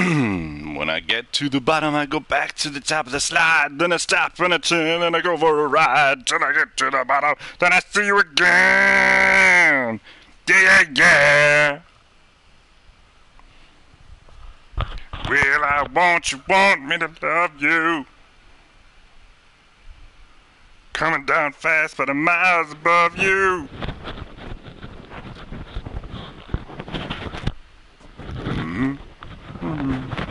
When I get to the bottom, I go back to the top of the slide. Then I stop and I turn and I go for a ride. Till I get to the bottom, then I see you again. Yeah, yeah. Well, I want me to love you. Coming down fast, but I'm miles above you. Mm-hmm. Mm-hmm.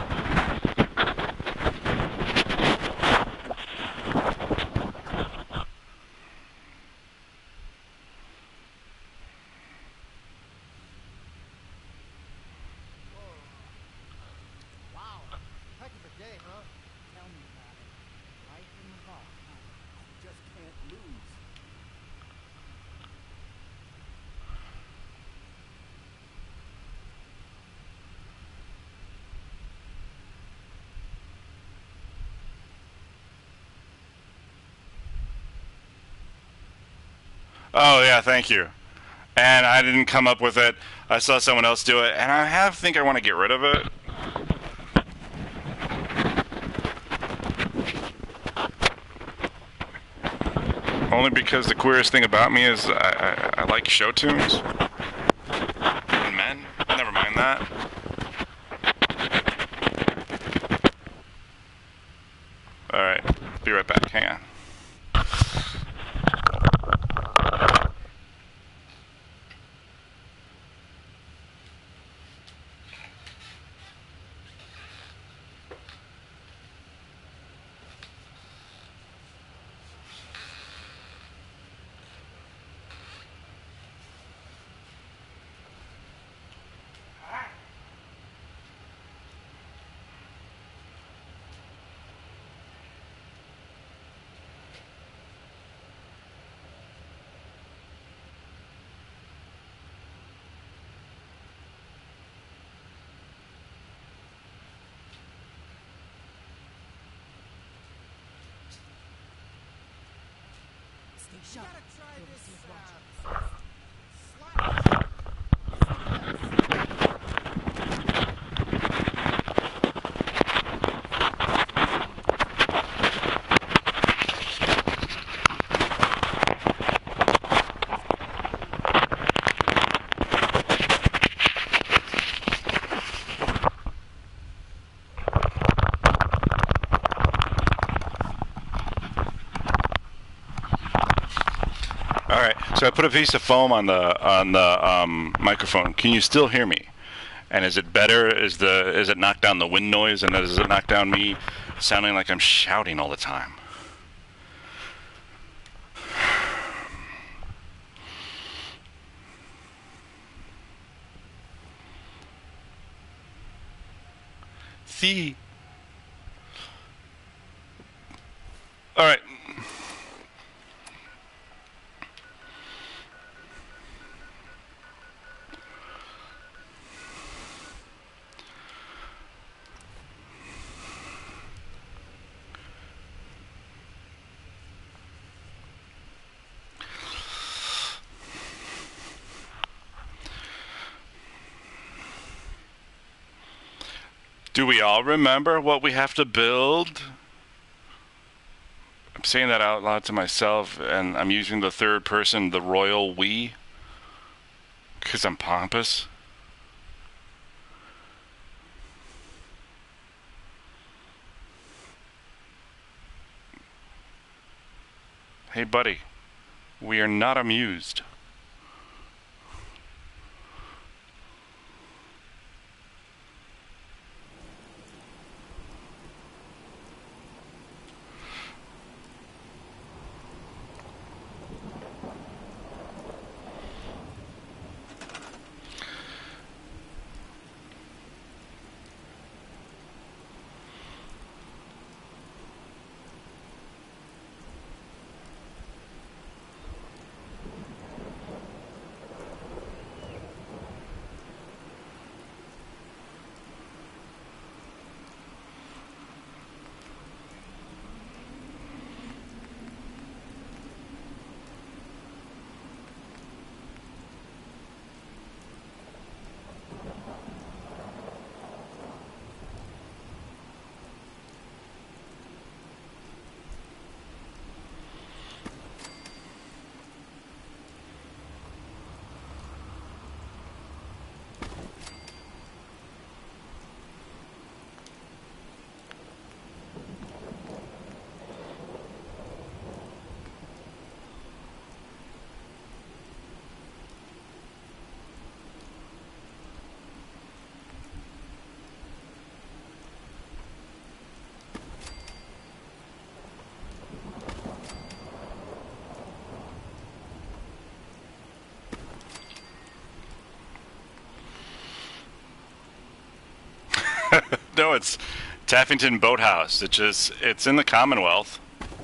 Oh yeah, thank you. And I didn't come up with it. I saw someone else do it, and think I want to get rid of it. Only because the queerest thing about me is I like show tunes. And men. Never mind that. Alright, be right back. Hang on. Stay sharp. You'll receive watch. Alright, so I put a piece of foam on the microphone. Can you still hear me? And is it better? Is it knock down the wind noise, and does it knock down me sounding like I'm shouting all the time? See. All right. Do we all remember what we have to build? I'm saying that out loud to myself, and I'm using the third person, the royal we, because I'm pompous. Hey, buddy, we are not amused. No, it's Taffington Boathouse. It's in the Commonwealth.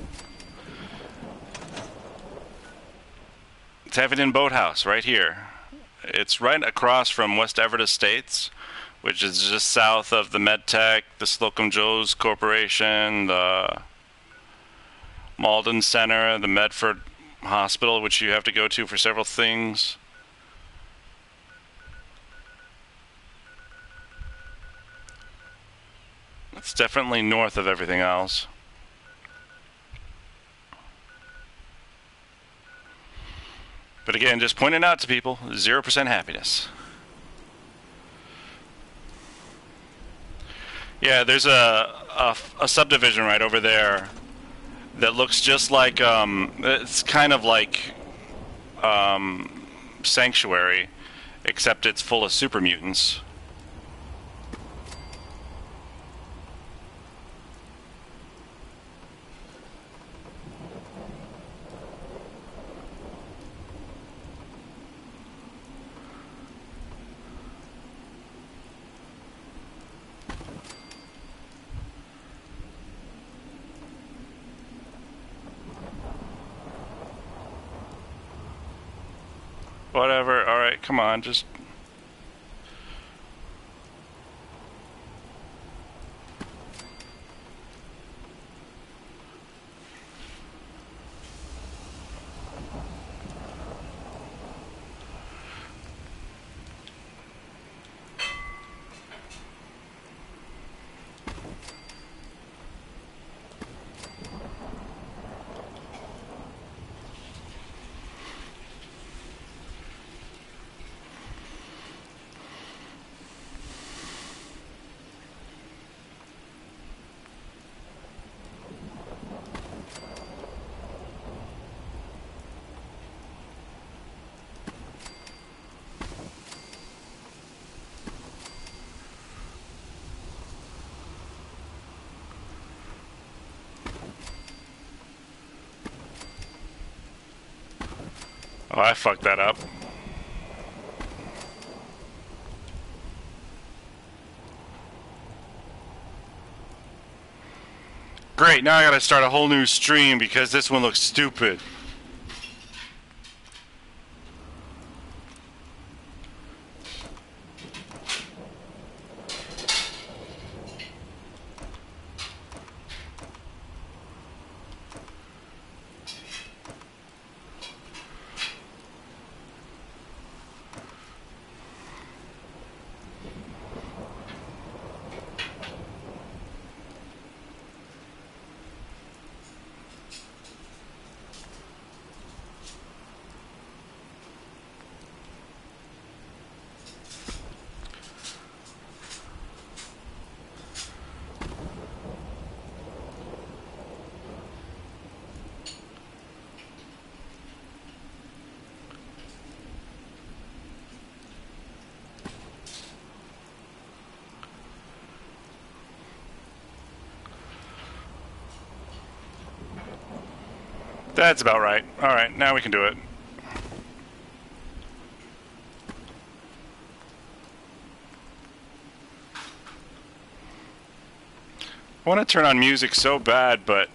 Taffington Boathouse, right here. It's right across from West Everett Estates, which is just south of the MedTech, the Slocum Joe's Corporation, the Malden Center, the Medford Hospital, which you have to go to for several things. It's definitely north of everything else. But again, just pointing out to people, 0% happiness. Yeah, there's a subdivision right over there that looks just like, it's kind of like Sanctuary, except it's full of super mutants. Whatever, alright, come on, just... Oh, I fucked that up. Great, now I gotta start a whole new stream because this one looks stupid. That's about right. Alright, now we can do it. I want to turn on music so bad, but...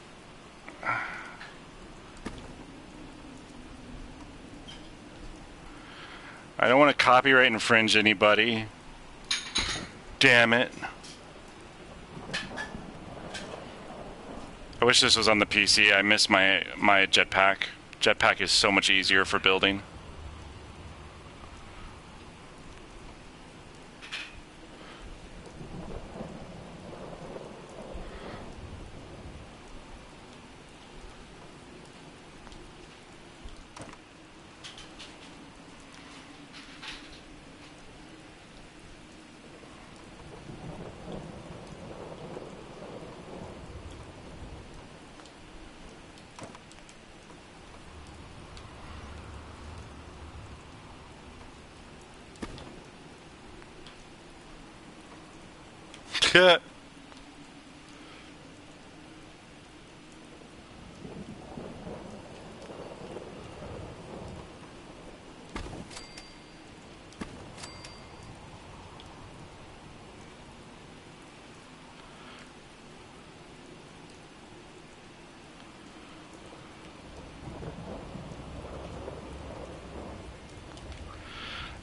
I don't want to copyright infringe anybody. Damn it. I wish this was on the PC. I miss my jetpack. Jetpack is so much easier for building.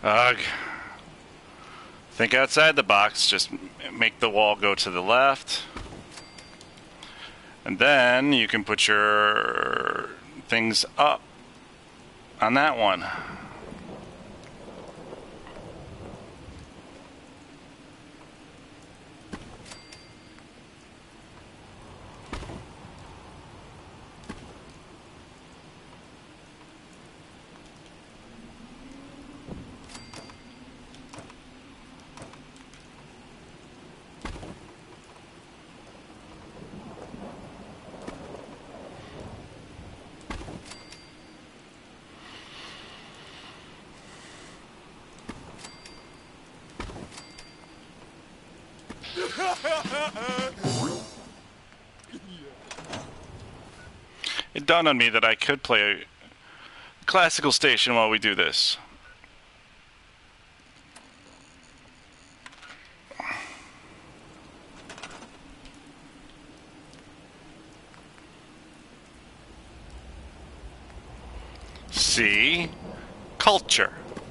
Ugh. Think outside the box. Just make the wall go to the left. And then you can put your things up on that one. It dawned on me that I could play a classical station while we do this. See? Culture.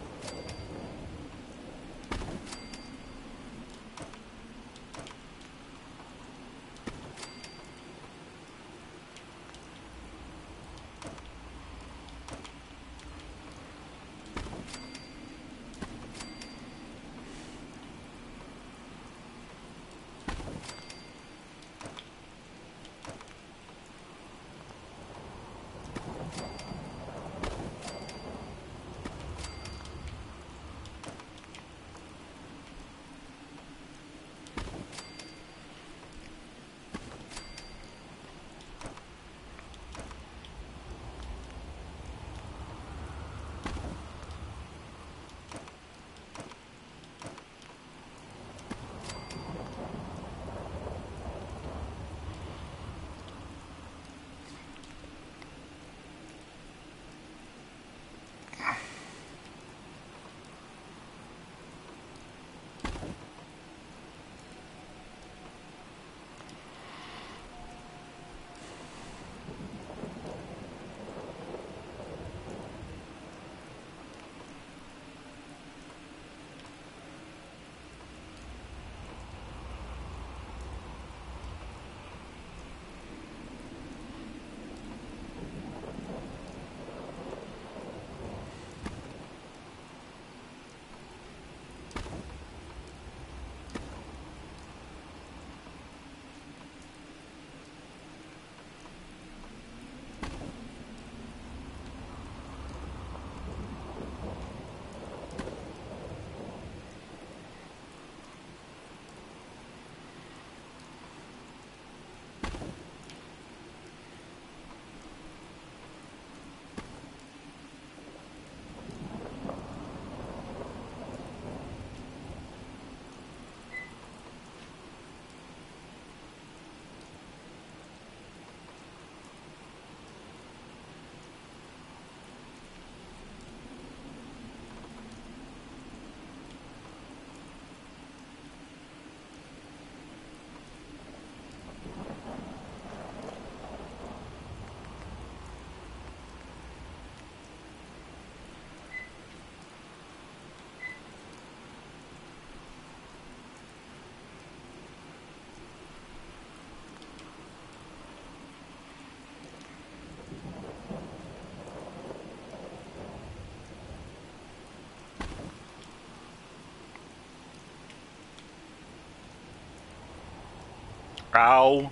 Ow.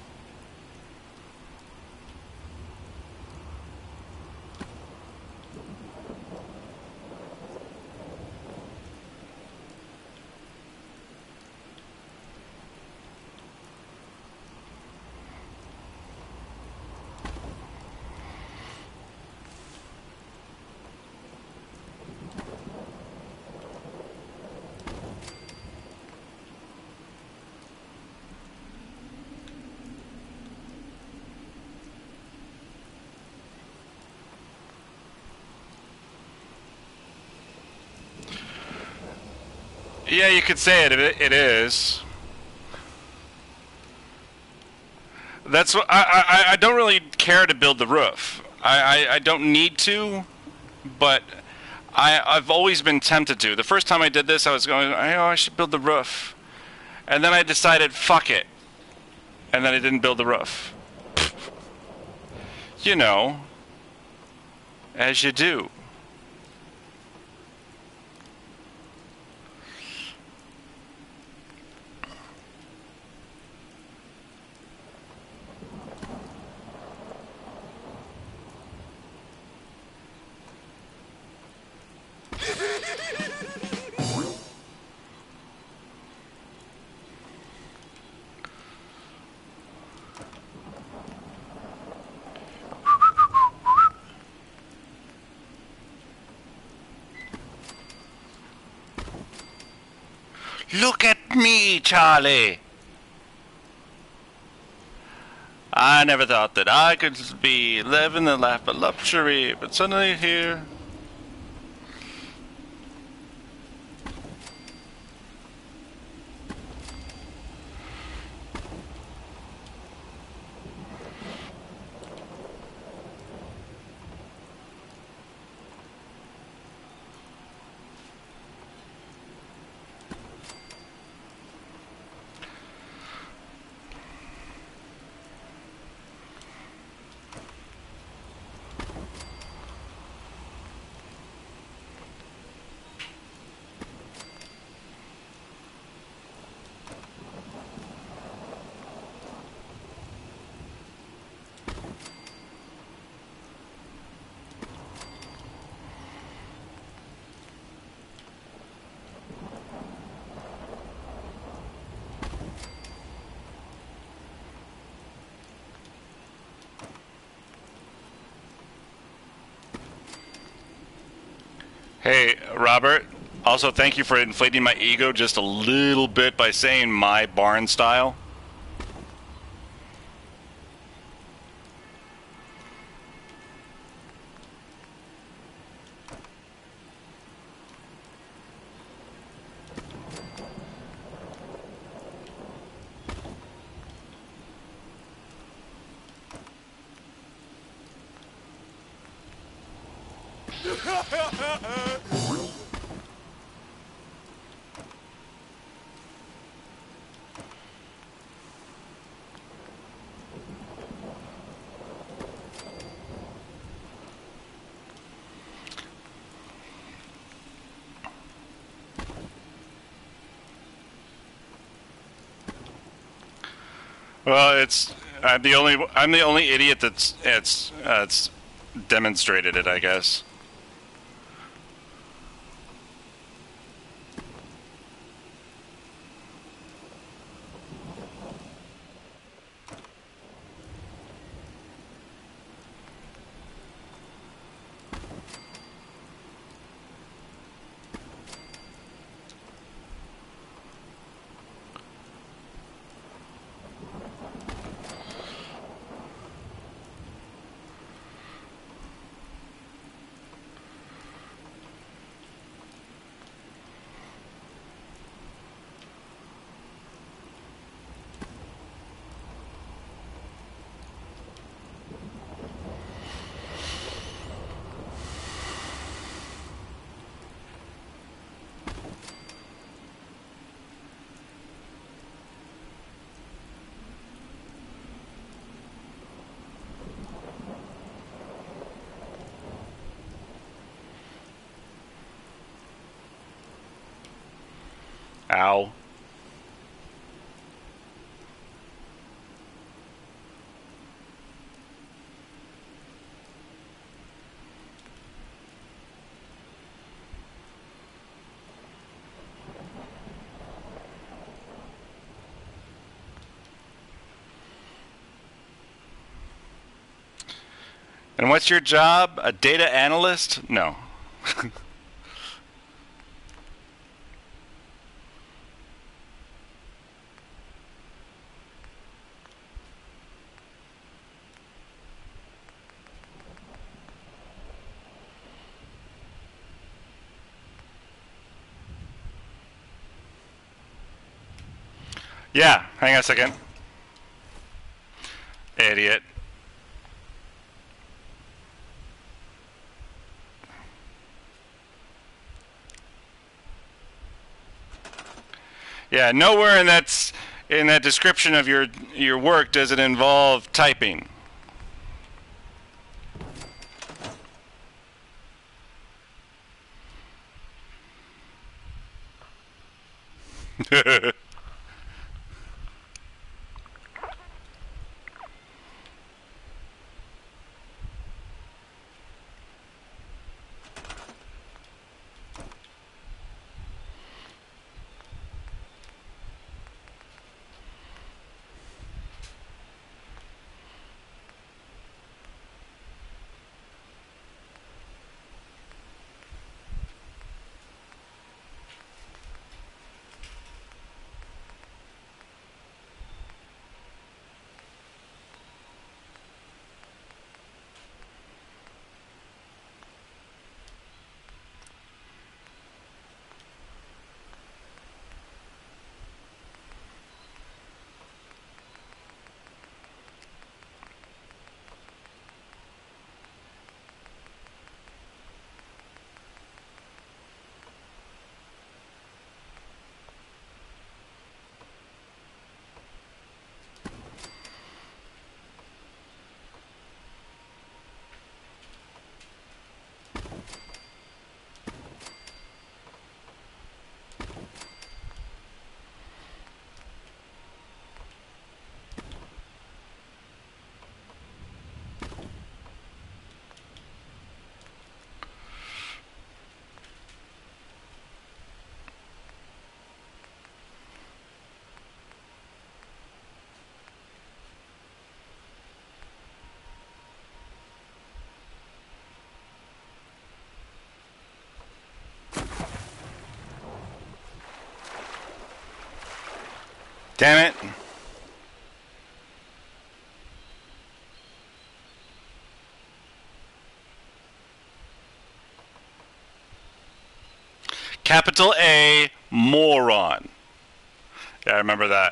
Yeah, you could say it is. That's what I don't really care to build the roof. I don't need to, but I've always been tempted to. The first time I did this, I was going, oh, I should build the roof. And then I decided, fuck it. And then I didn't build the roof. You know, as you do. Look at me, Charlie! I never thought that I could be living the life of luxury, but suddenly here... Hey, Robert. Also, thank you for inflating my ego just a little bit by saying my barn style. Well, I'm the only idiot that's demonstrated it, I guess. Ow. And what's your job? A data analyst? No. Yeah, hang on a second. Idiot. Yeah, nowhere in that description of your work does it involve typing. Damn it. Capital A, moron. Yeah, I remember that.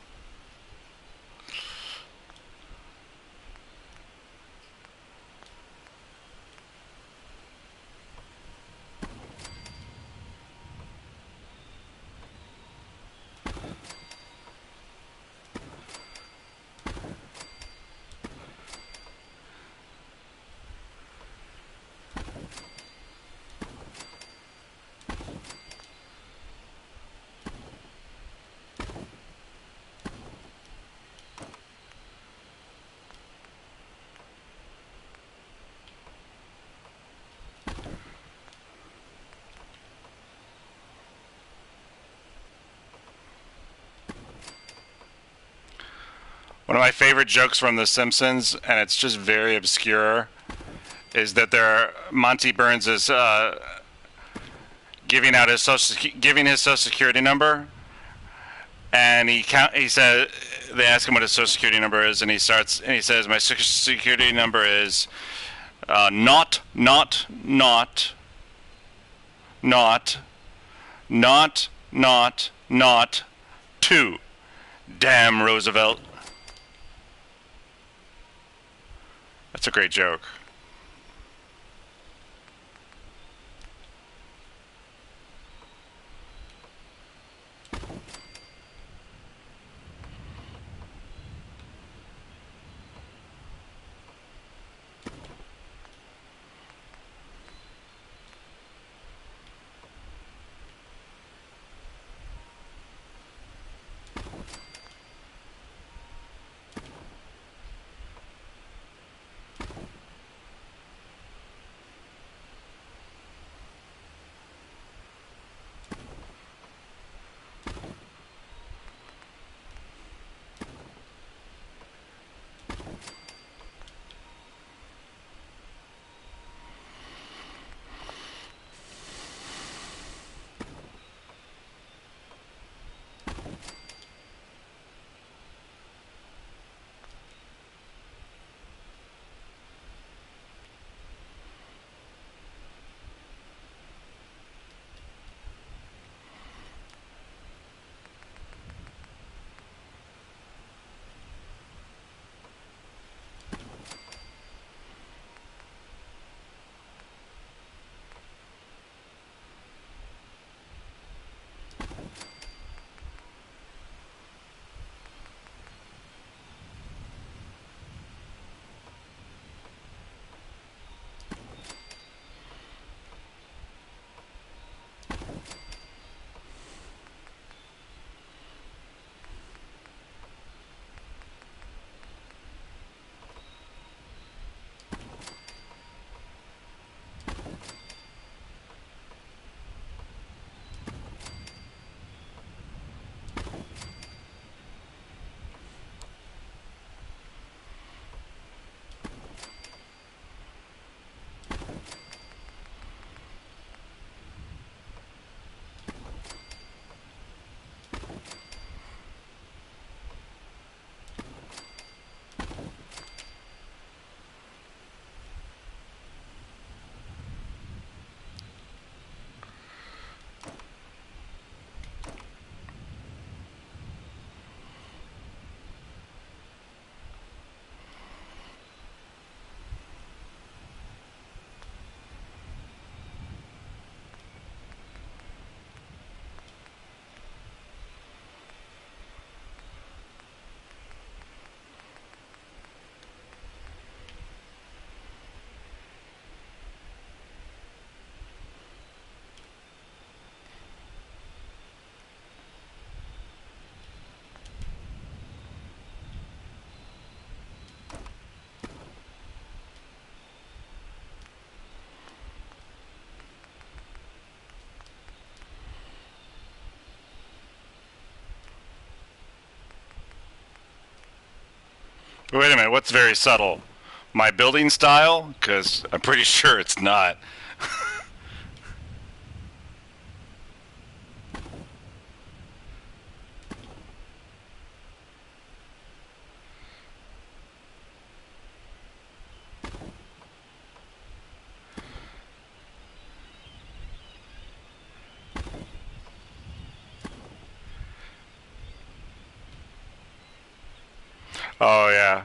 One of my favorite jokes from The Simpsons, and it's just very obscure, is that Monty Burns is giving out giving his social security number, and he said they ask him what his social security number is, and he says my social security number is not not not not not not not 2. Damn Roosevelt. That's a great joke. Wait a minute, what's very subtle? My building style? Because I'm pretty sure it's not. Oh, yeah.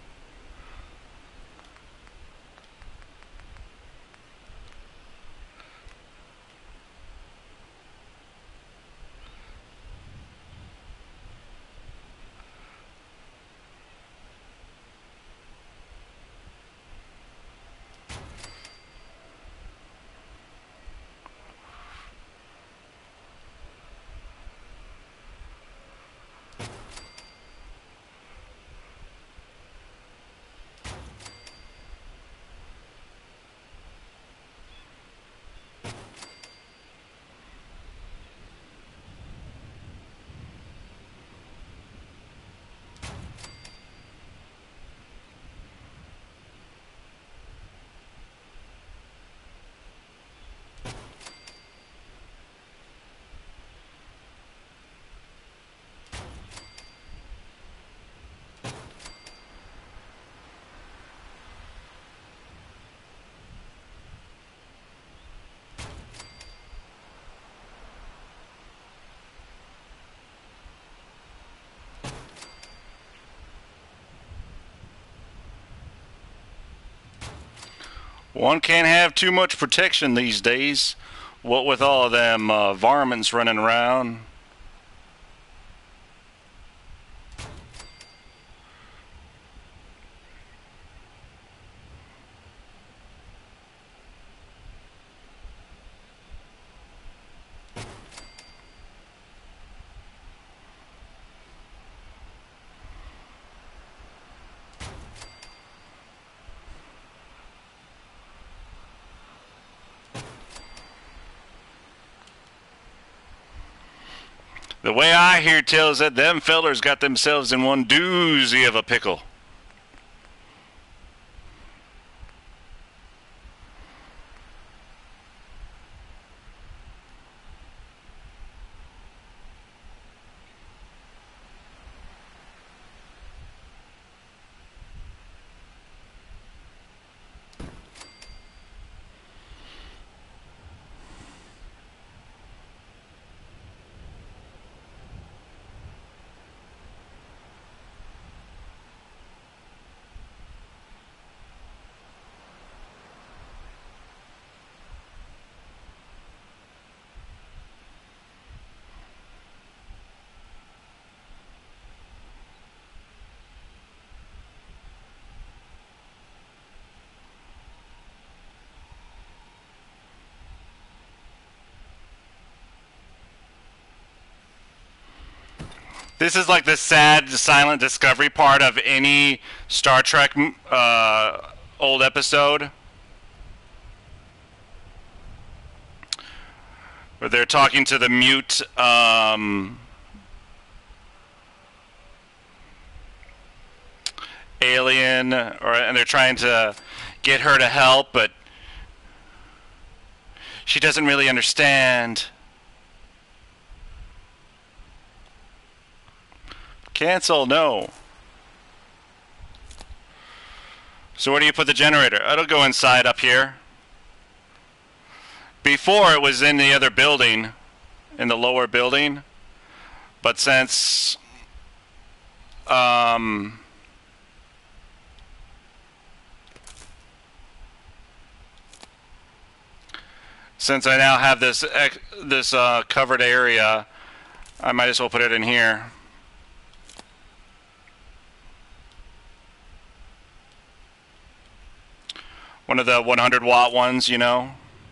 One can't have too much protection these days. What with all of them varmints running around. The way I hear tells that them fellers got themselves in one doozy of a pickle. This is like the sad, silent discovery part of any Star Trek old episode, where they're talking to the mute alien, and they're trying to get her to help, but she doesn't really understand. Cancel, no. So where do you put the generator? It'll go inside up here. Before it was in the other building, in the lower building. But since since I now have this covered area, I might as well put it in here. One of the 100-watt ones, you know.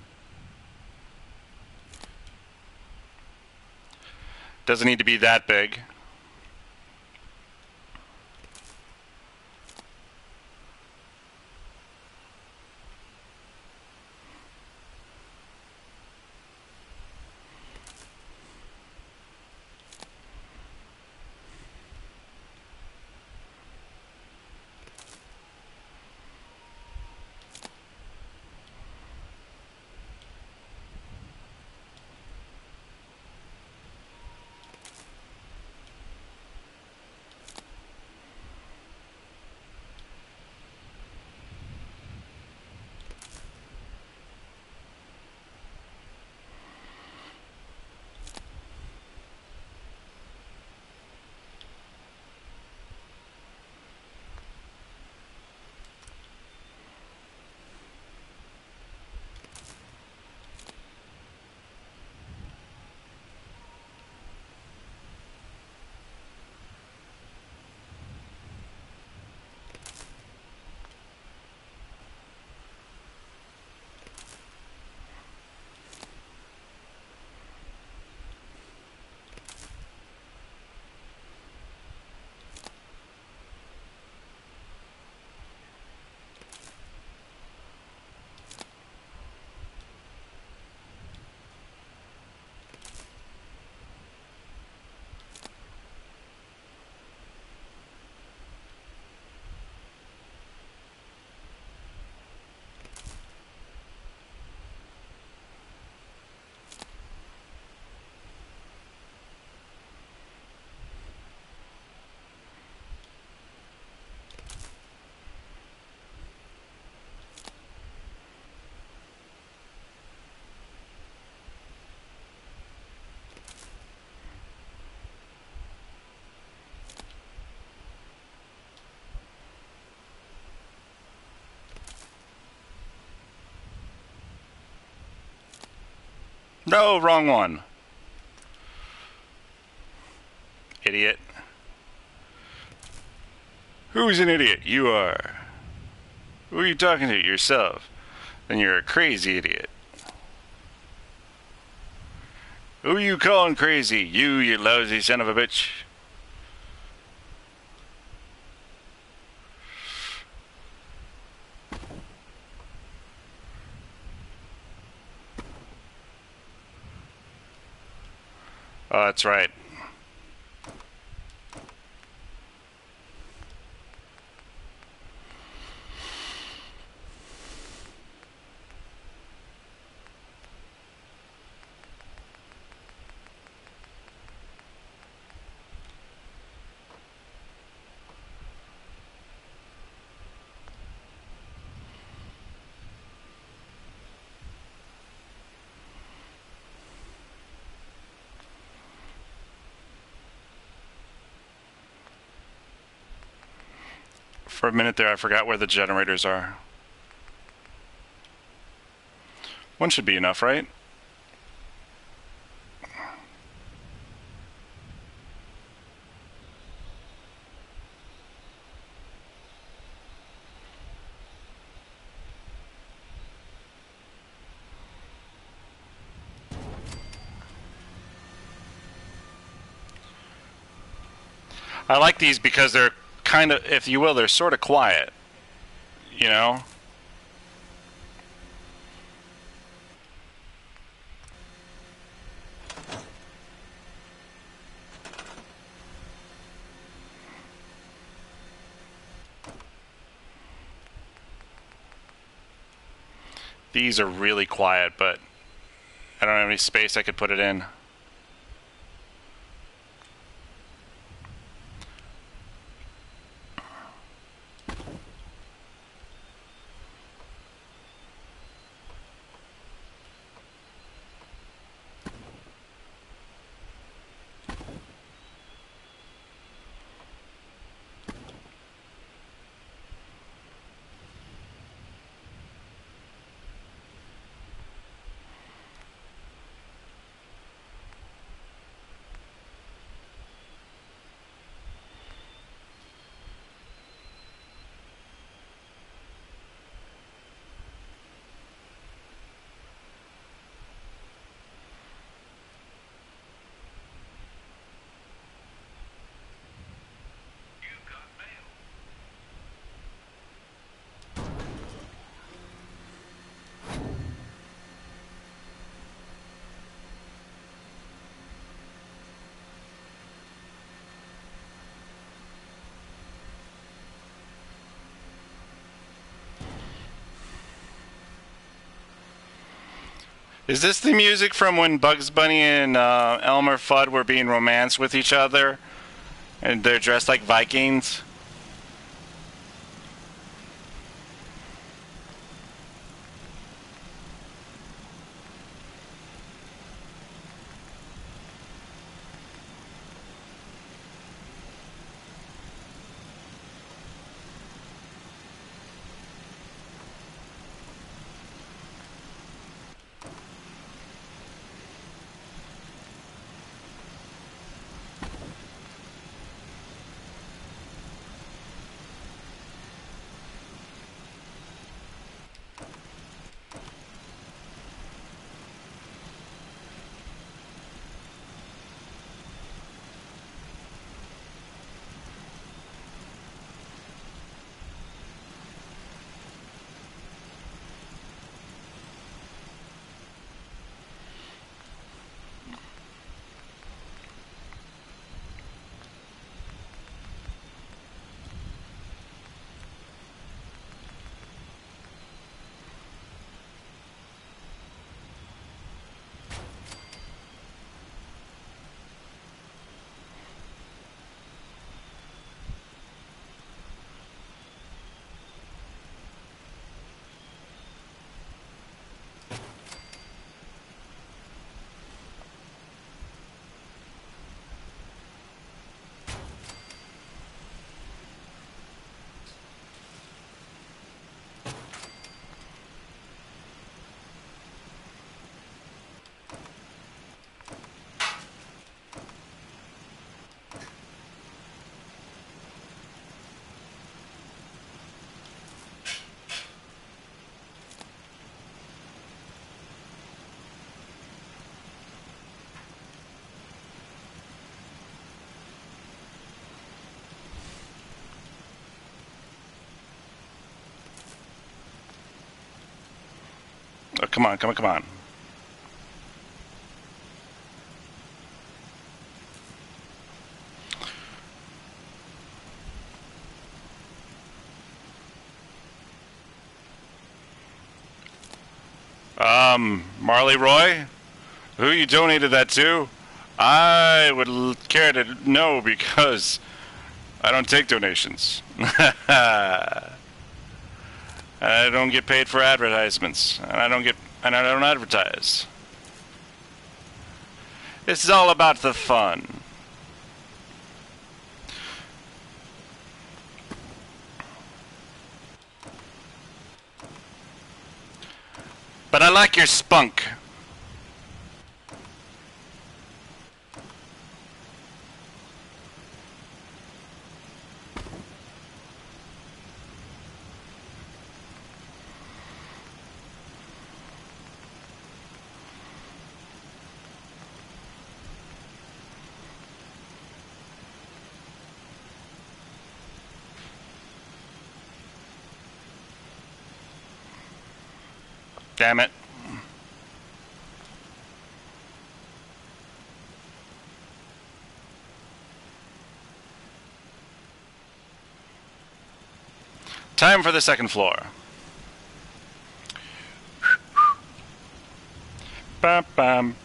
Doesn't need to be that big. No, wrong one. Idiot. Who's an idiot? You are. Who are you talking to? Yourself. Then you're a crazy idiot. Who are you calling crazy? You lousy son of a bitch. Oh, that's right. For a minute there, I forgot where the generators are. One should be enough, right? I like these because they're kind of, if you will, they're sort of quiet. You know? These are really quiet, but I don't have any space I could put it in. Is this the music from when Bugs Bunny and Elmer Fudd were being romanced with each other? And they're dressed like Vikings? Come on, come on, come on. Marley Roy, who you donated that to? I would care to know because I don't take donations. I don't get paid for advertisements, and I don't advertise. This is all about the fun. But I like your spunk. Damn it. Time for the second floor. Bam, bam.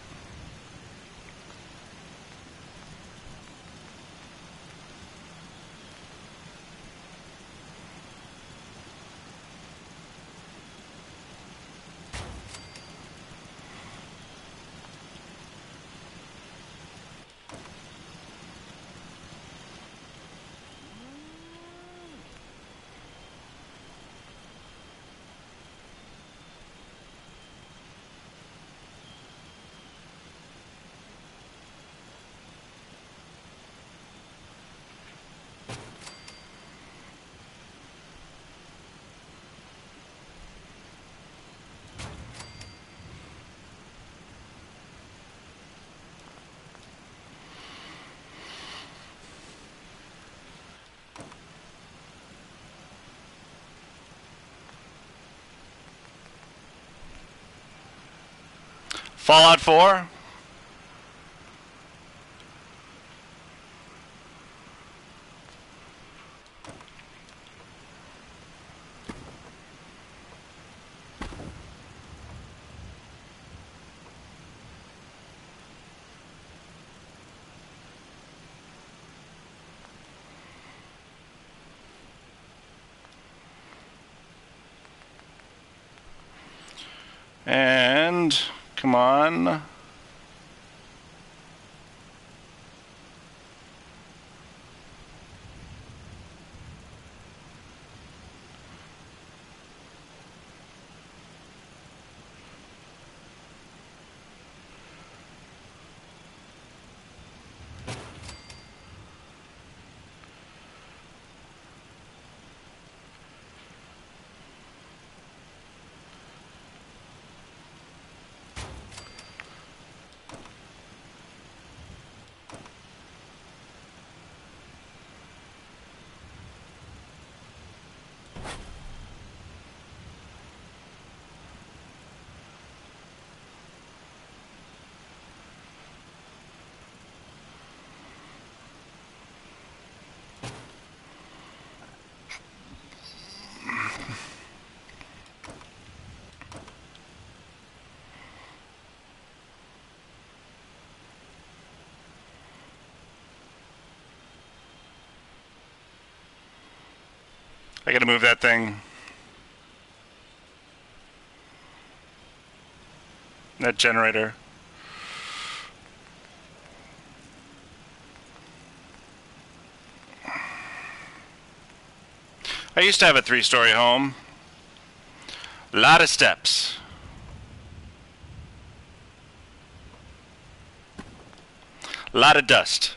Fallout 4? And come on. I gotta move that thing. That generator. I used to have a 3-story home. A lot of steps. A lot of dust.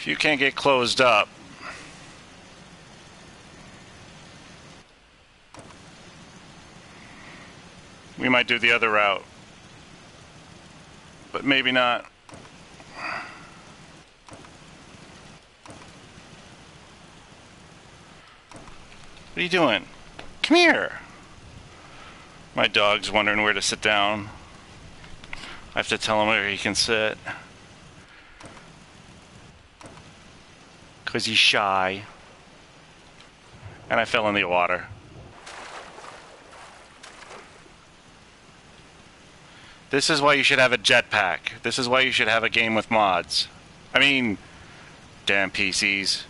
If you can't get closed up, we might do the other route. But maybe not. What are you doing? Come here. My dog's wondering where to sit down. I have to tell him where he can sit. 'Cause he's shy. And I fell in the water. This is why you should have a jetpack. This is why you should have a game with mods. I mean, damn PCs.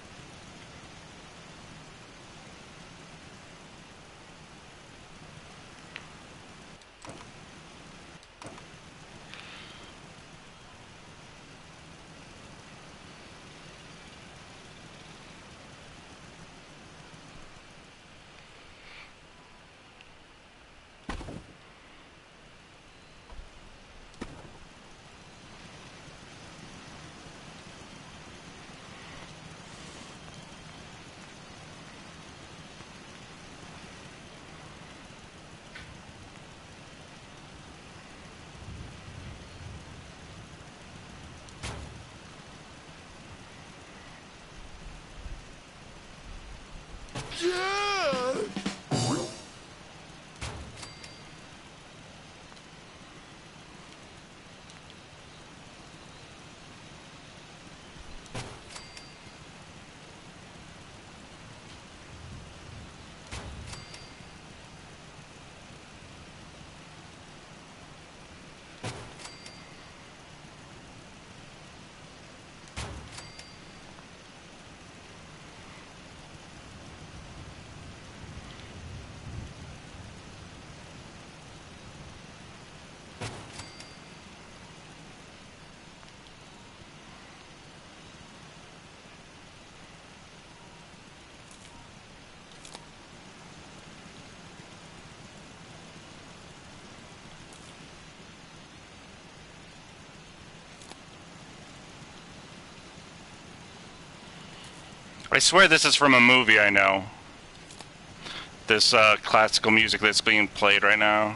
I swear this is from a movie I know. This classical music that's being played right now.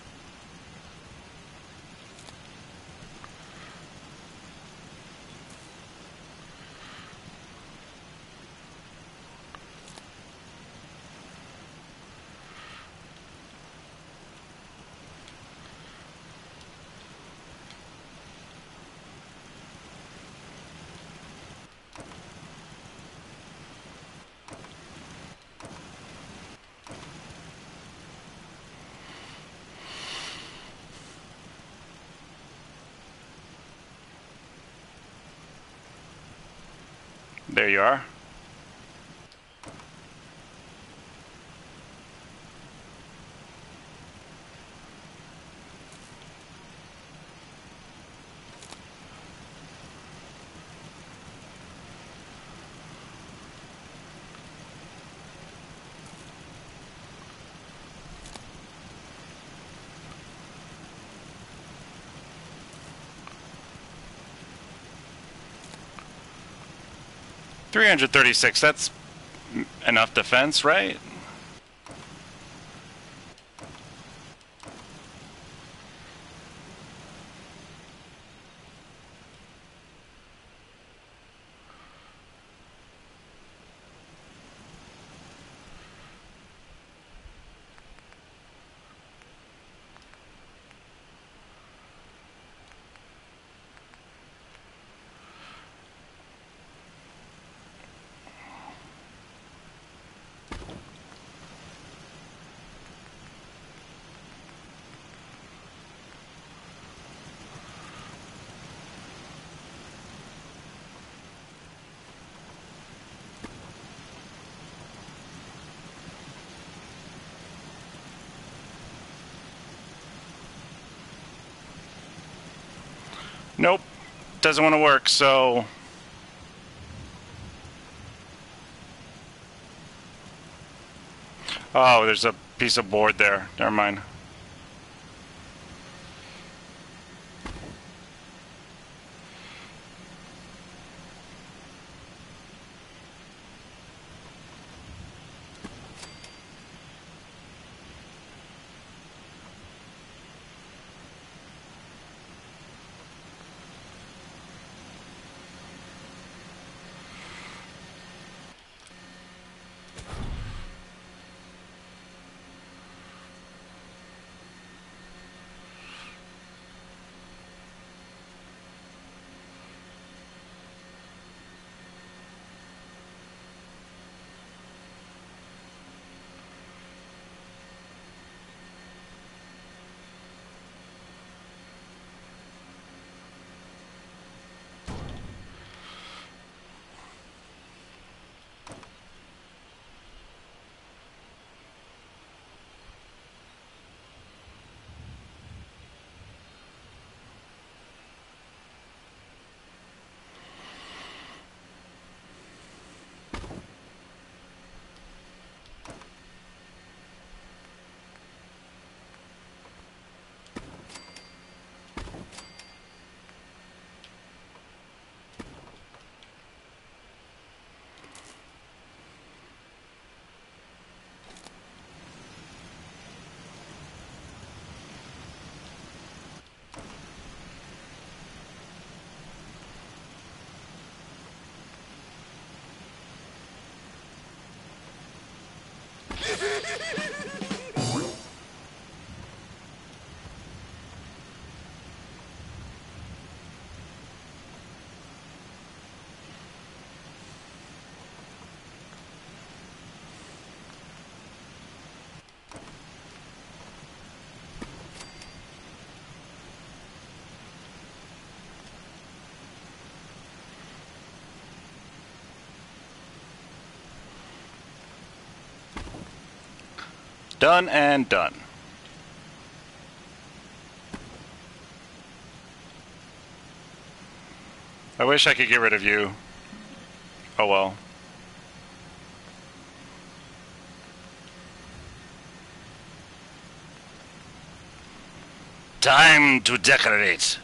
There you are. $336, that's enough defense, right? Nope, doesn't want to work, so... Oh, there's a piece of board there. Never mind. Done and done. I wish I could get rid of you. Oh well. Time to decorate.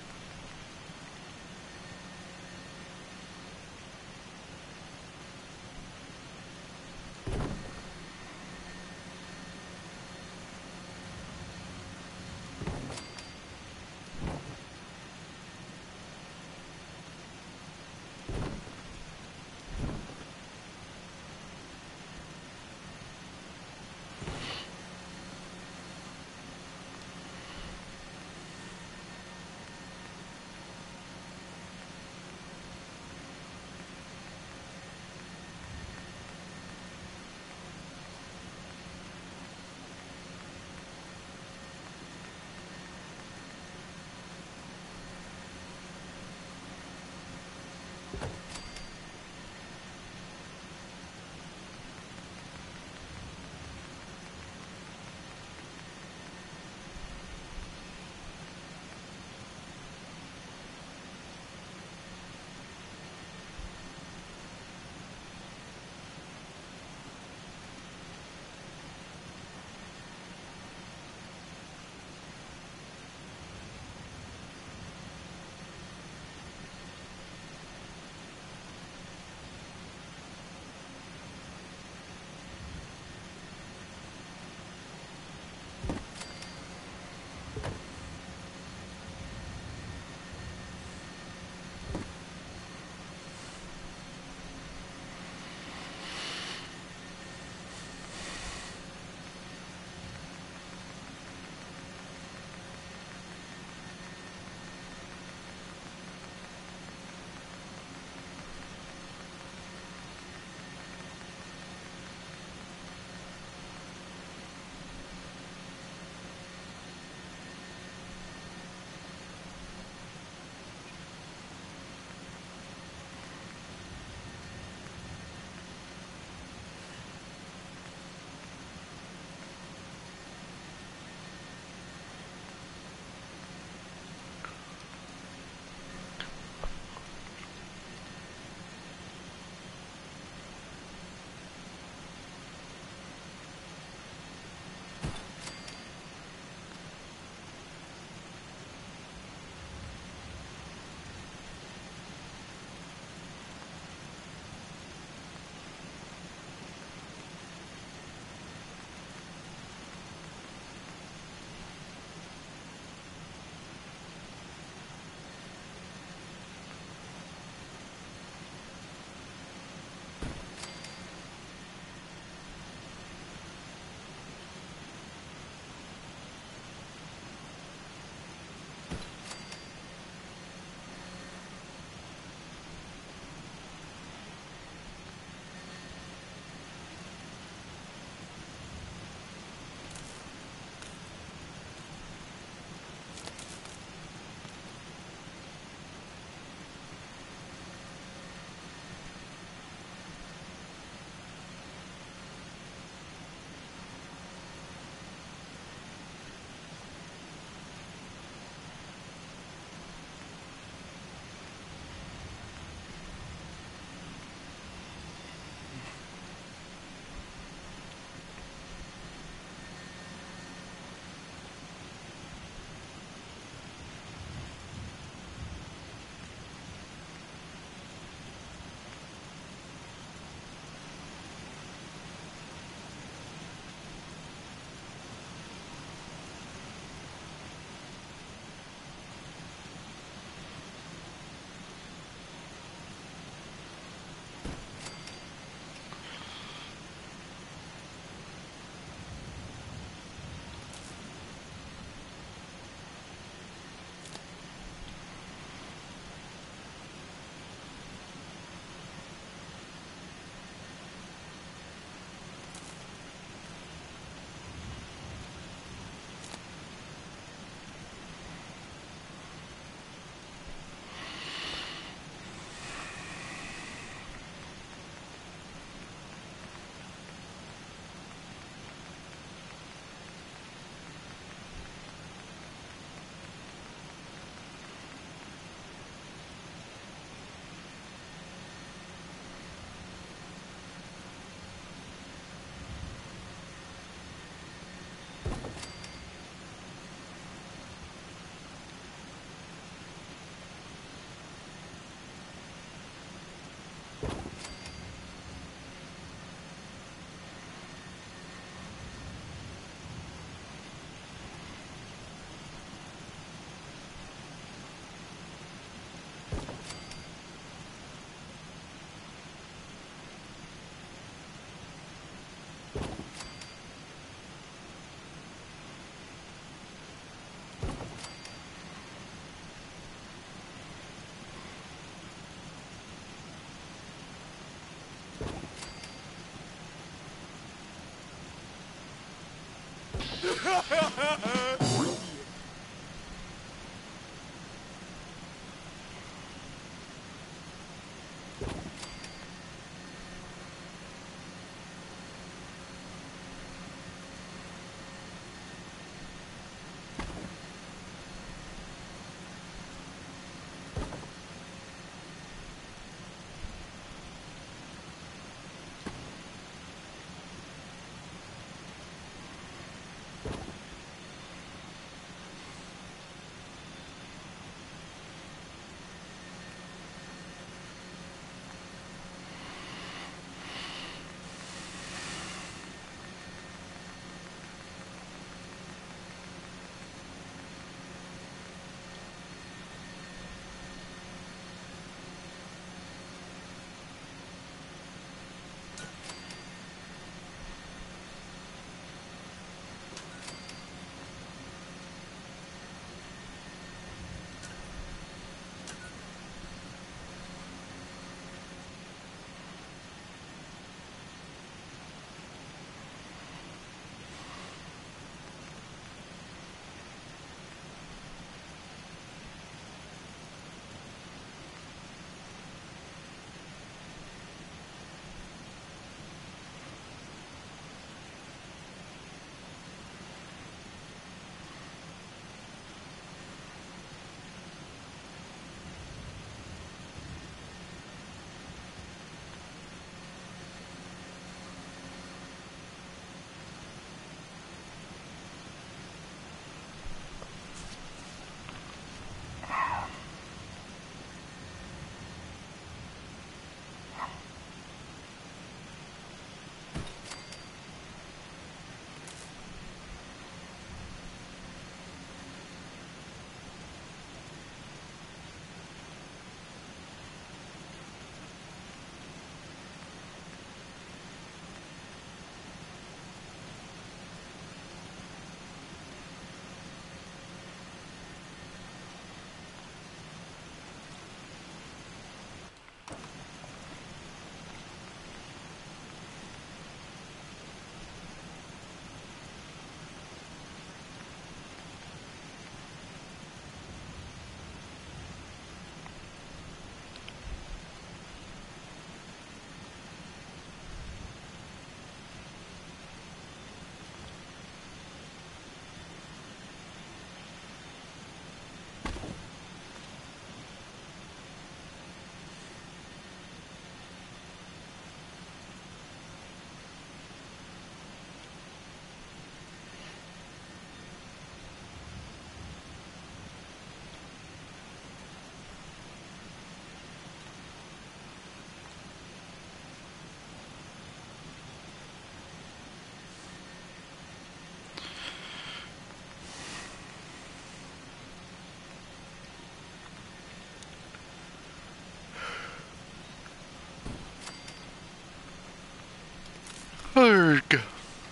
Arg.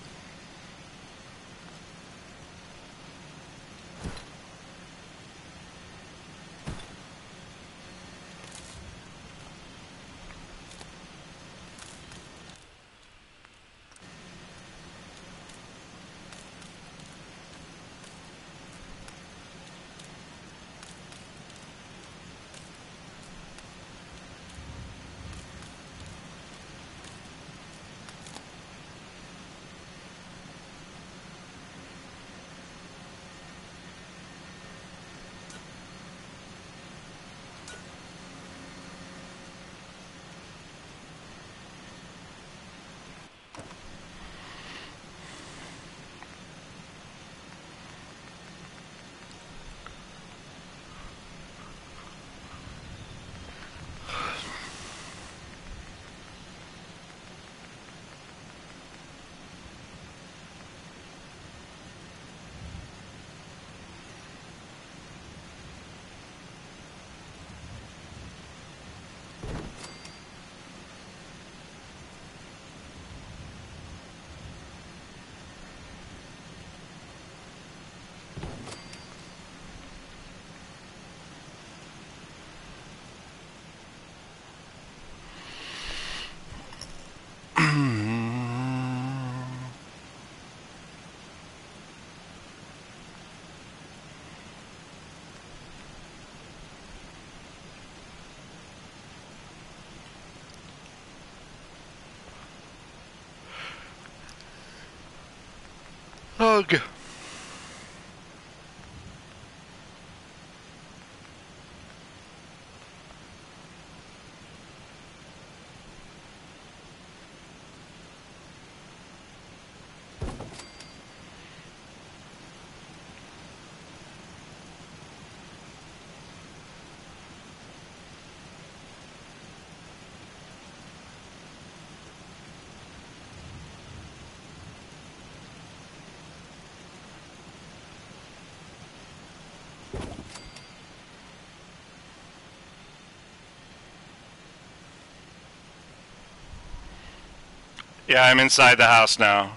Ugh. Yeah, I'm inside the house now.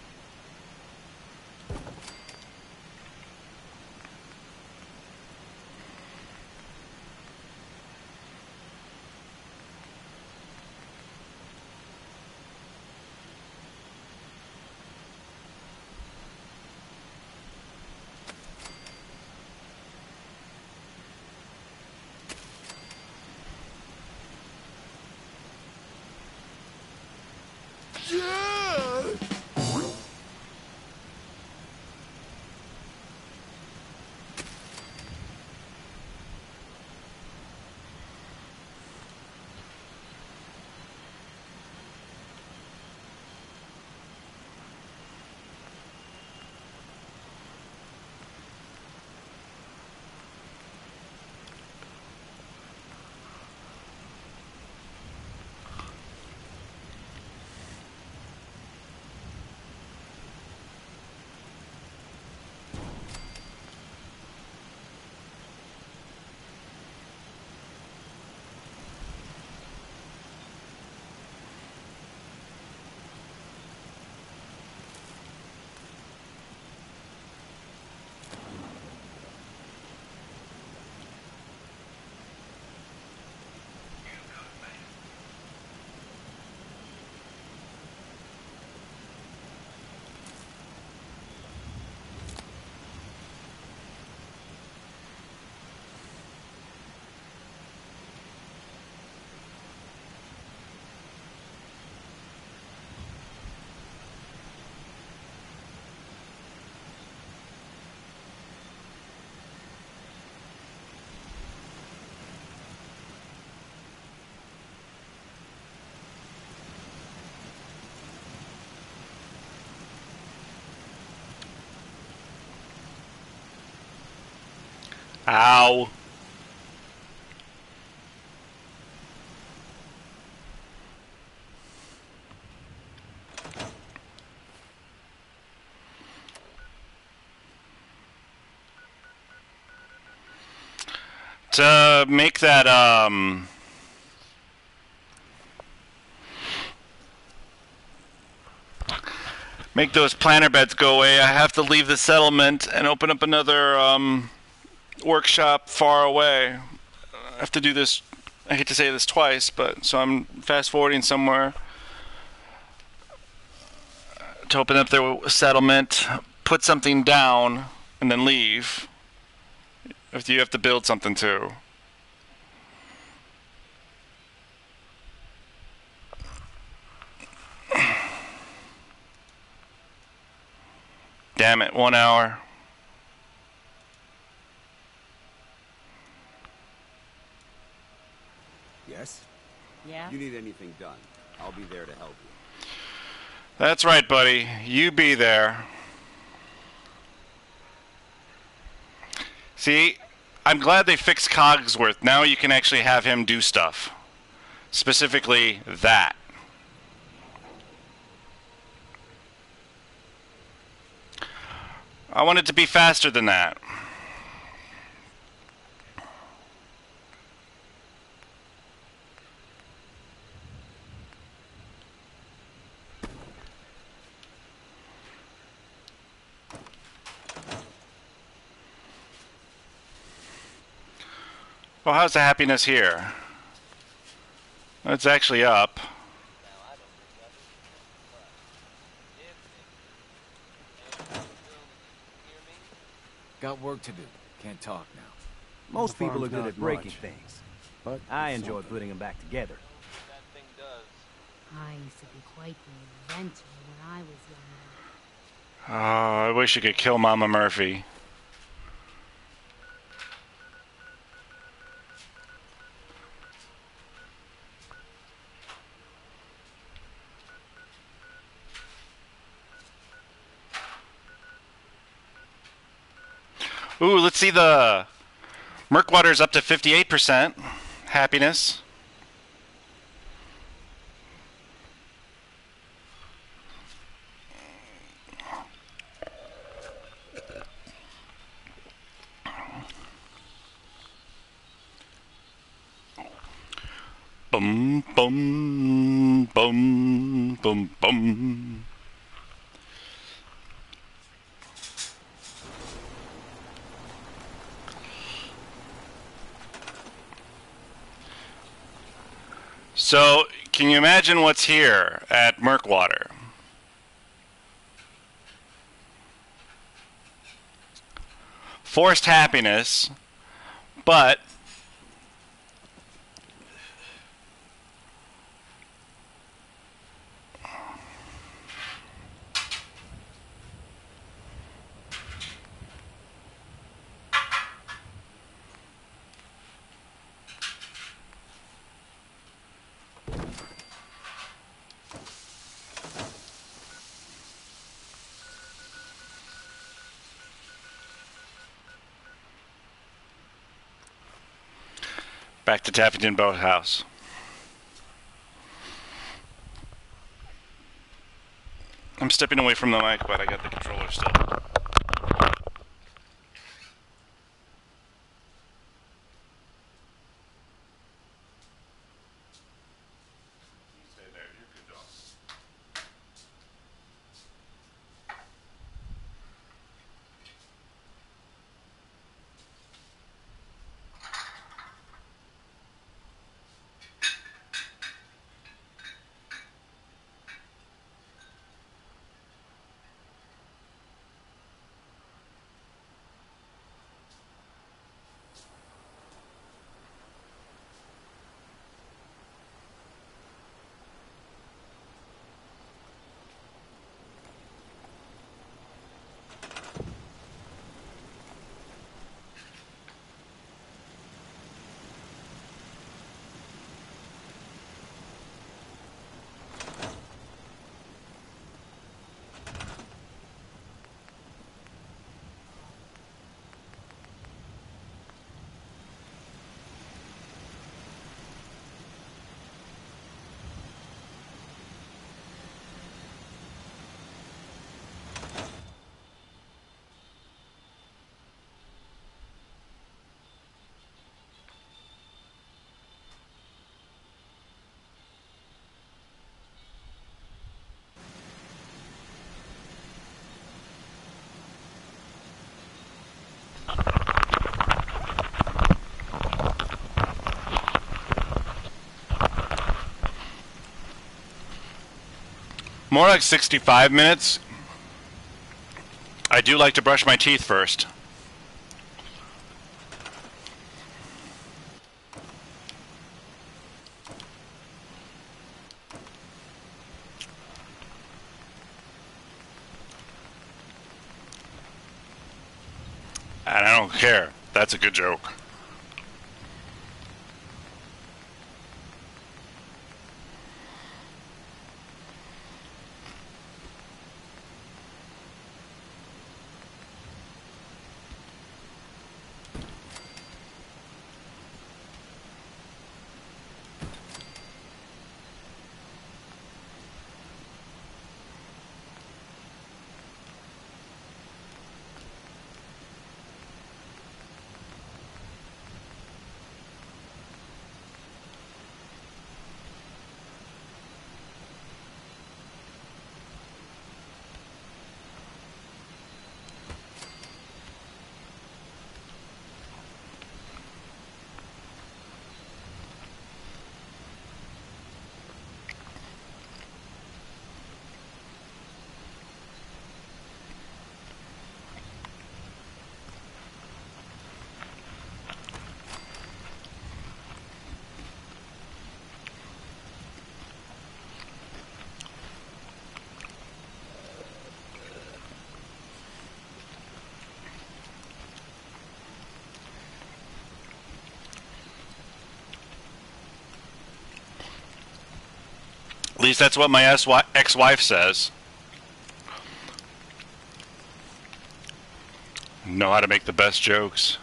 Ow. To make that, make those planter beds go away, I have to leave the settlement and open up another workshop far away. I have to do this. I hate to say this twice, but so I'm fast forwarding somewhere to open up their settlement, put something down, and then leave. If you have to build something too. Damn it, 1 hour. Yes? Yeah? You need anything done, I'll be there to help you. That's right, buddy. You be there. See, I'm glad they fixed Cogsworth. Now you can actually have him do stuff. Specifically, that. I want it to be faster than that. Well, how's the happiness here? It's actually up. Got work to do. Can't talk now. Most The people are farm's good not at breaking much, things, but I it's enjoy something. putting them back together. I used to be quite the inventor when I was younger. Oh, I wish you could kill Mama Murphy. Ooh, let's see the Murkwater's up to 58% happiness. Bum bum bum bum bum. So, can you imagine what's here at Murkwater? Forced happiness, but back to Taffington Boathouse. I'm stepping away from the mic, but I got the controller still. More like 65 minutes. I do like to brush my teeth first. And I don't care. That's a good joke. At least that's what my ex-wife says. Know how to make the best jokes.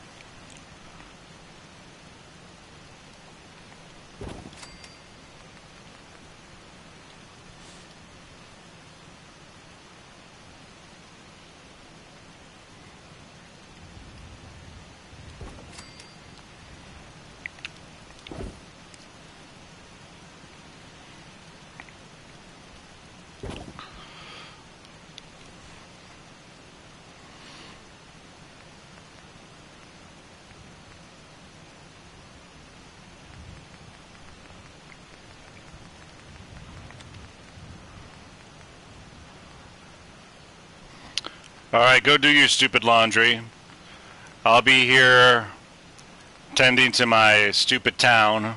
Alright, go do your stupid laundry. I'll be here tending to my stupid town.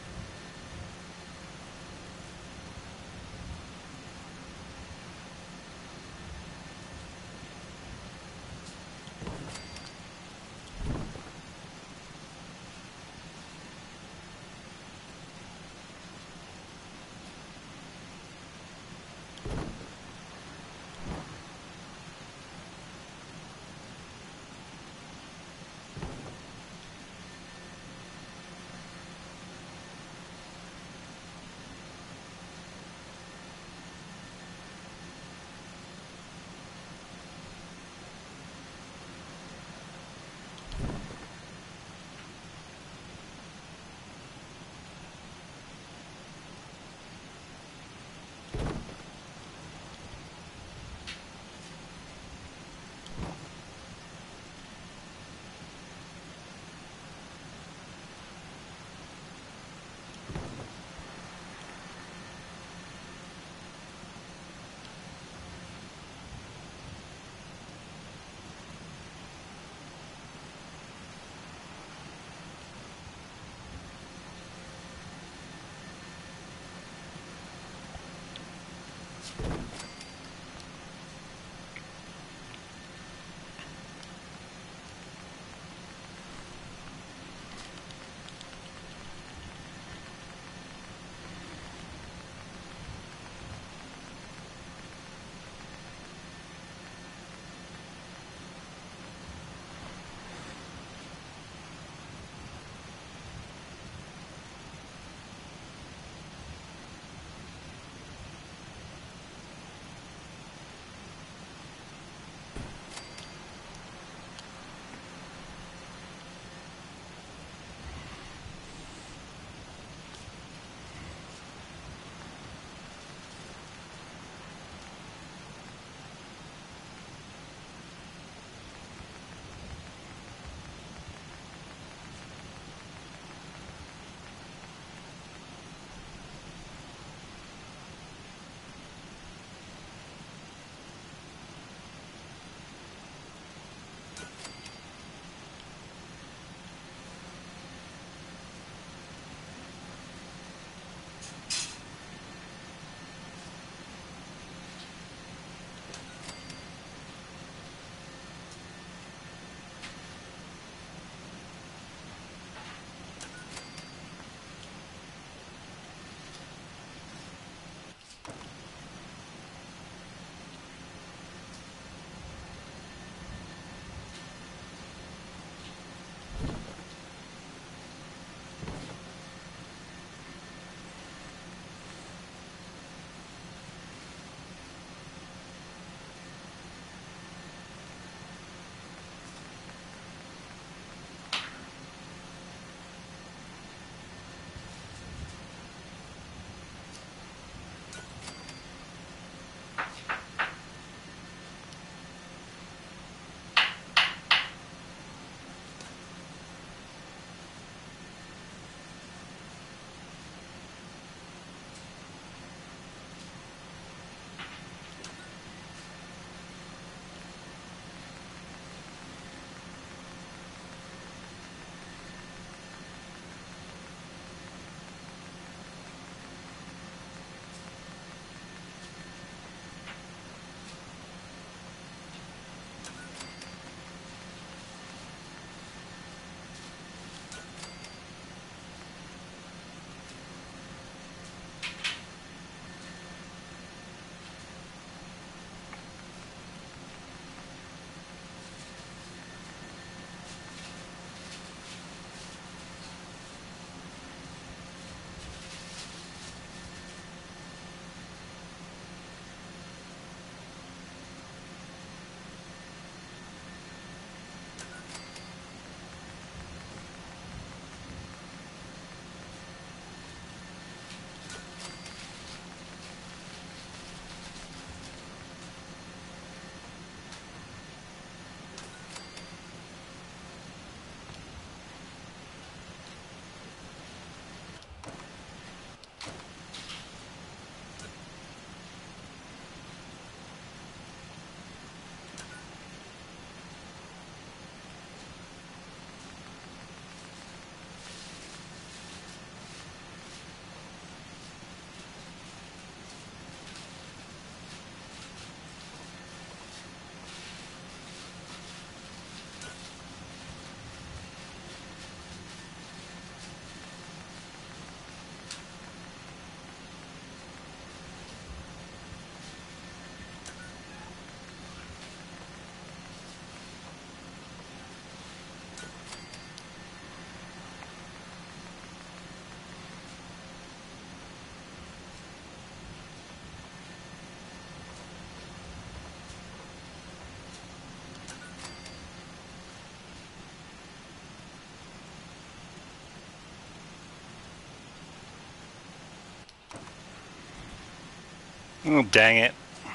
Oh, dang it.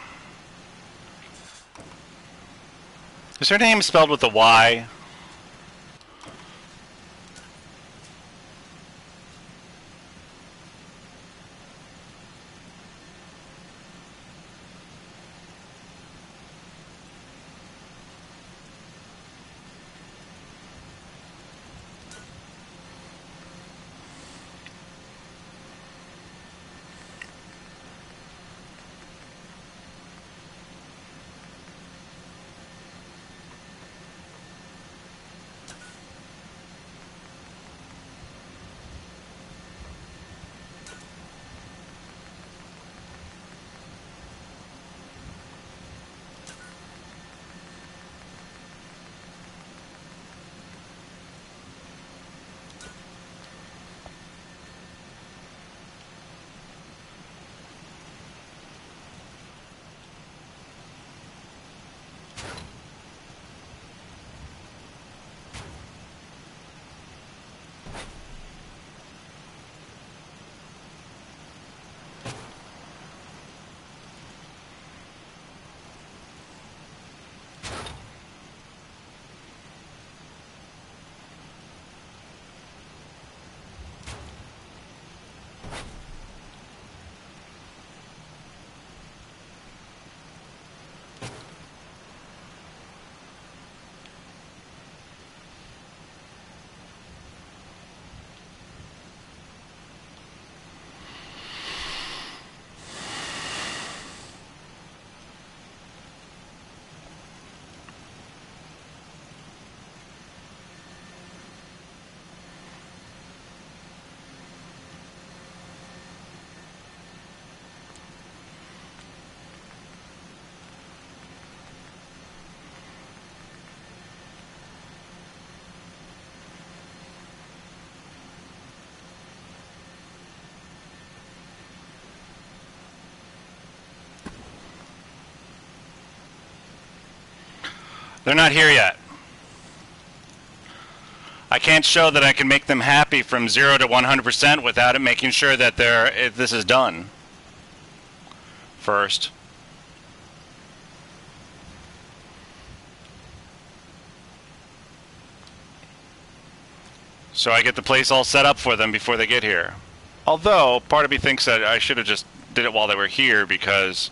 Is her name spelled with a Y? They're not here yet. I can't show that I can make them happy from 0 to 100% without it making sure that this is done first. So I get the place all set up for them before they get here. Although, part of me thinks that I should have just did it while they were here because...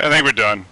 I think we're done.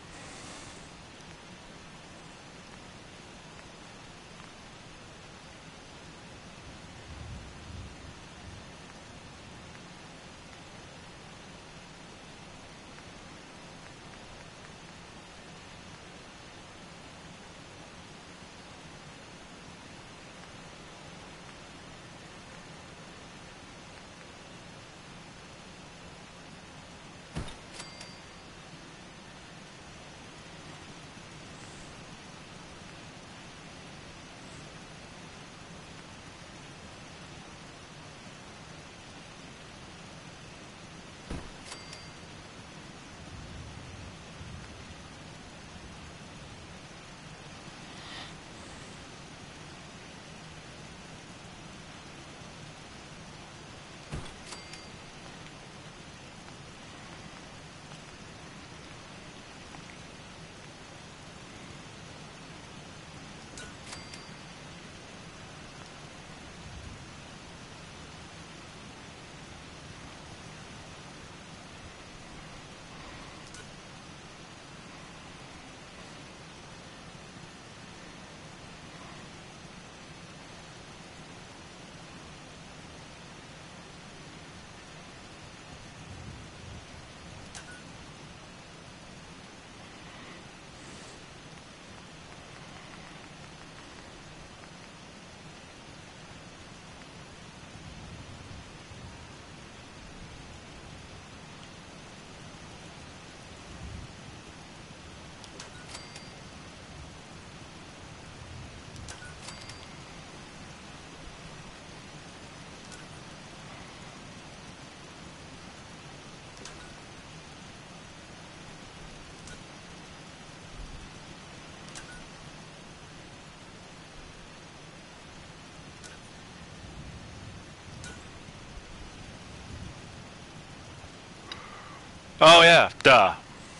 Oh yeah, duh.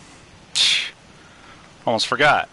Almost forgot.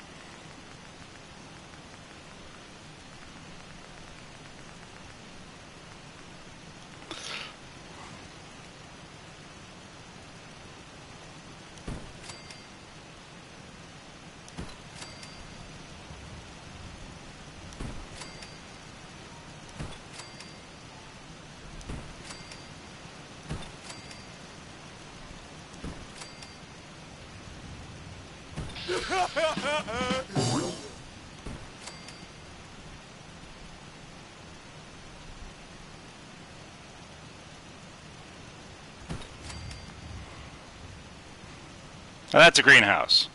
Now that's a greenhouse.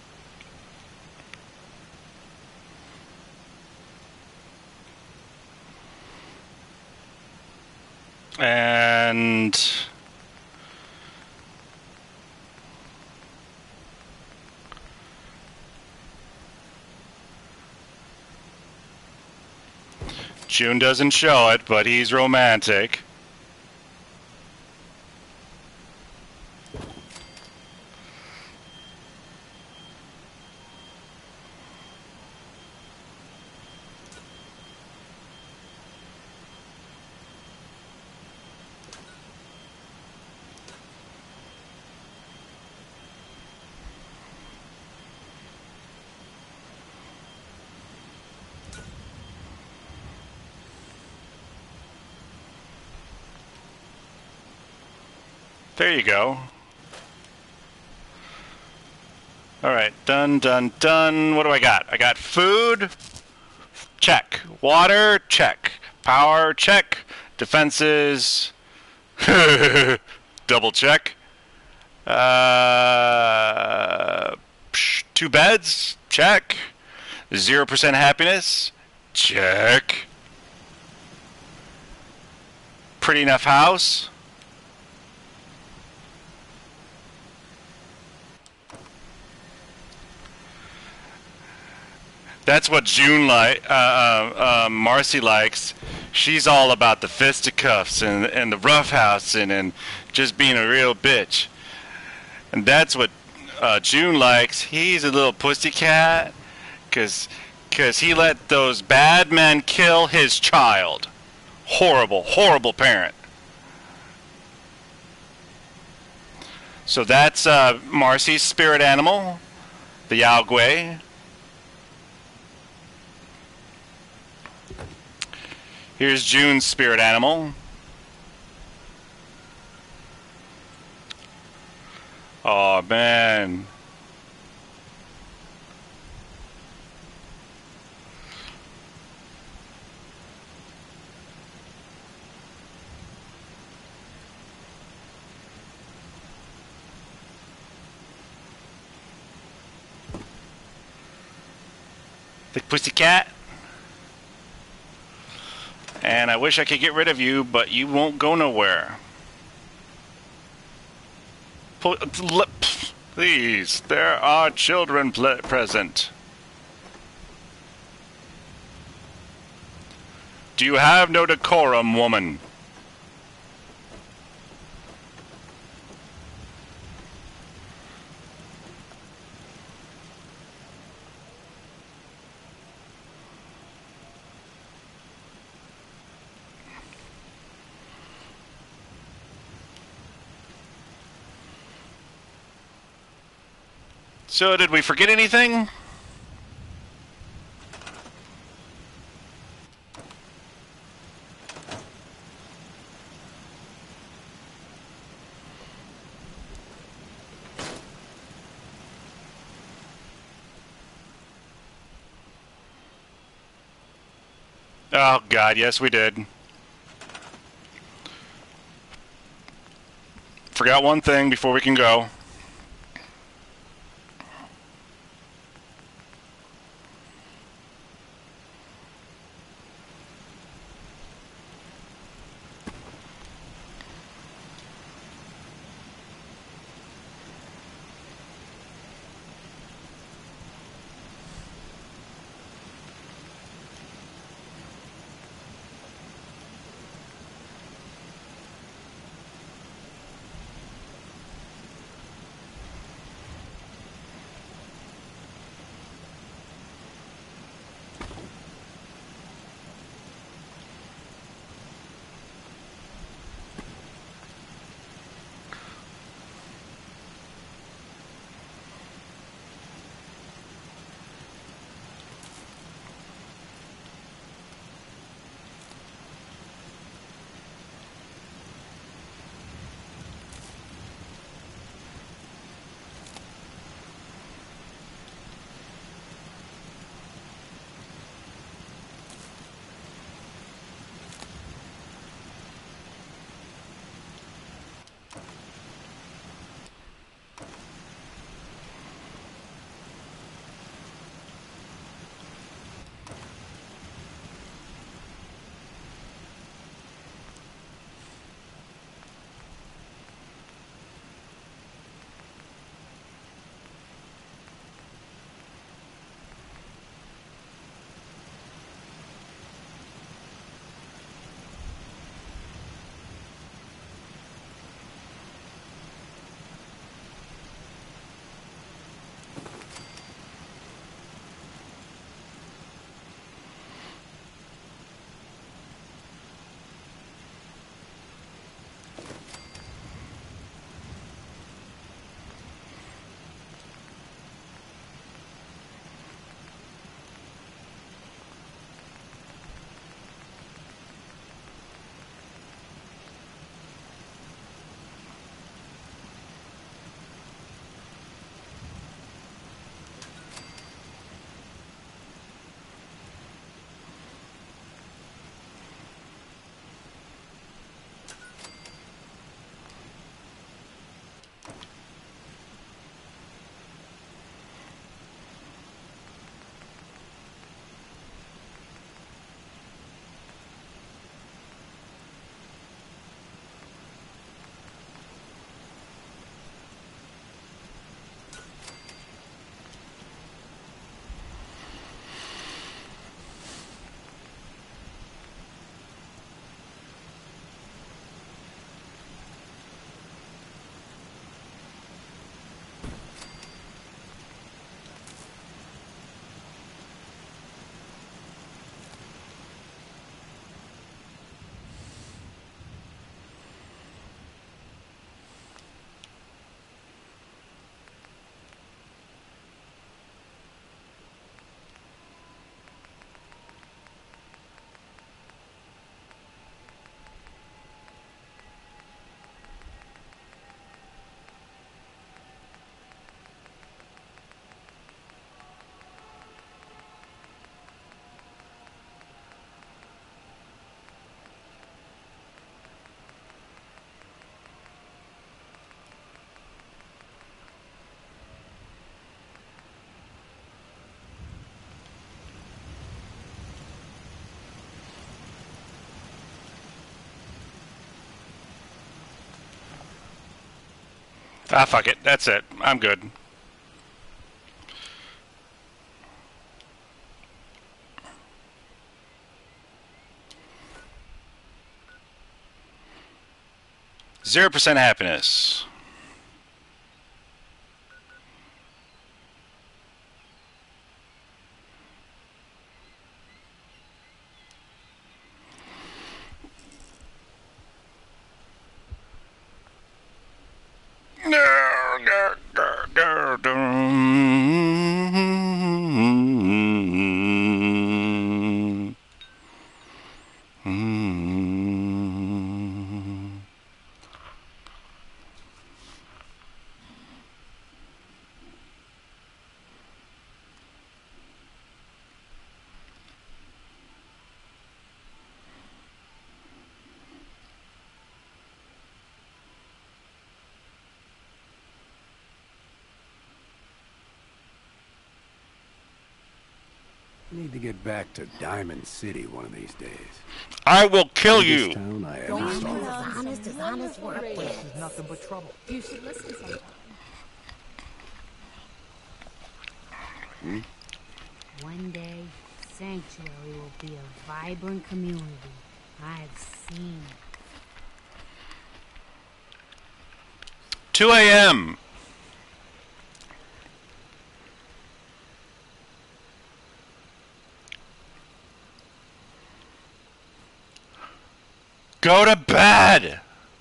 And June doesn't show it, but he's romantic. There you go. Alright, done, done, done. What do I got? I got food. Check. Water. Check. Power. Check. Defenses. Double check. 2 beds. Check. 0% happiness. Check. Pretty enough house. That's what June Marcy likes. She's all about the fisticuffs and the roughhousing and just being a real bitch. And that's what June likes. He's a little pussycat because he let those bad men kill his child. Horrible, horrible parent. So that's Marcy's spirit animal, the Yao Gui. Here's June's spirit animal. Oh, man. The pussycat. And I wish I could get rid of you, but you won't go nowhere. Please, there are children present. Do you have no decorum, woman? So, did we forget anything? Oh, God, yes, we did. Forgot one thing before we can go. Ah, fuck it. That's it. I'm good. %0 happiness. Need to get back to Diamond City one of these days. I will kill Biggest you. town I ever Don't saw. you As honest as honest work This is. is nothing but trouble. You should listen sometime. One day, Sanctuary will be a vibrant community. I've seen. 2 a.m. Go to bed.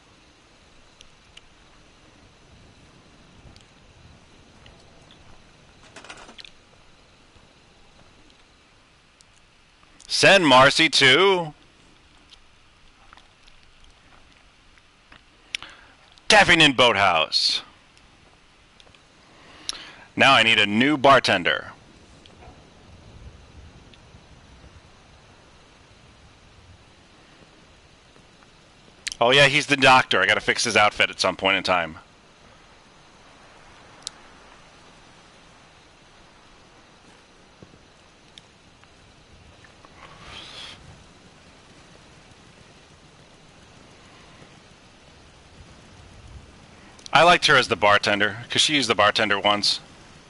Send Marcy to Taffington Boathouse. Now I need a new bartender. Oh yeah, he's the doctor. I gotta fix his outfit at some point in time. I liked her as the bartender, because she used the bartender once.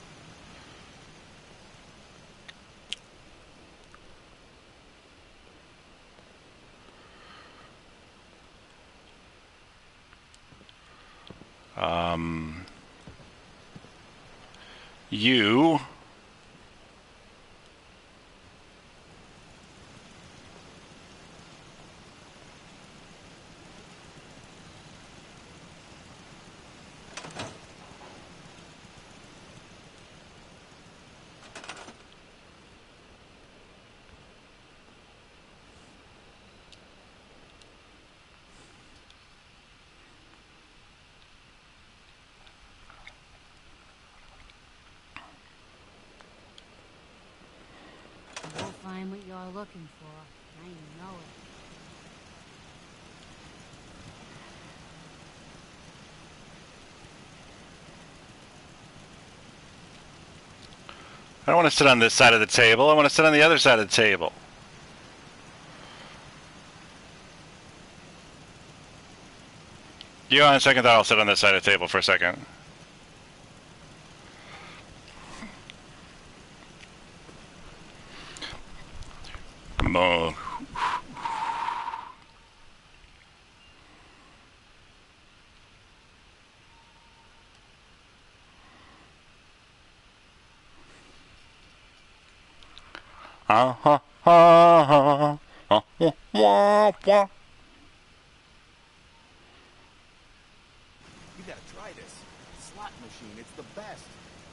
You... You'll find what you're looking for. Now you know it. I don't want to sit on this side of the table. I want to sit on the other side of the table. You on second thought, I'll sit on this side of the table for a second. Mo. Wah. You gotta try this. Slot machine, it's the best.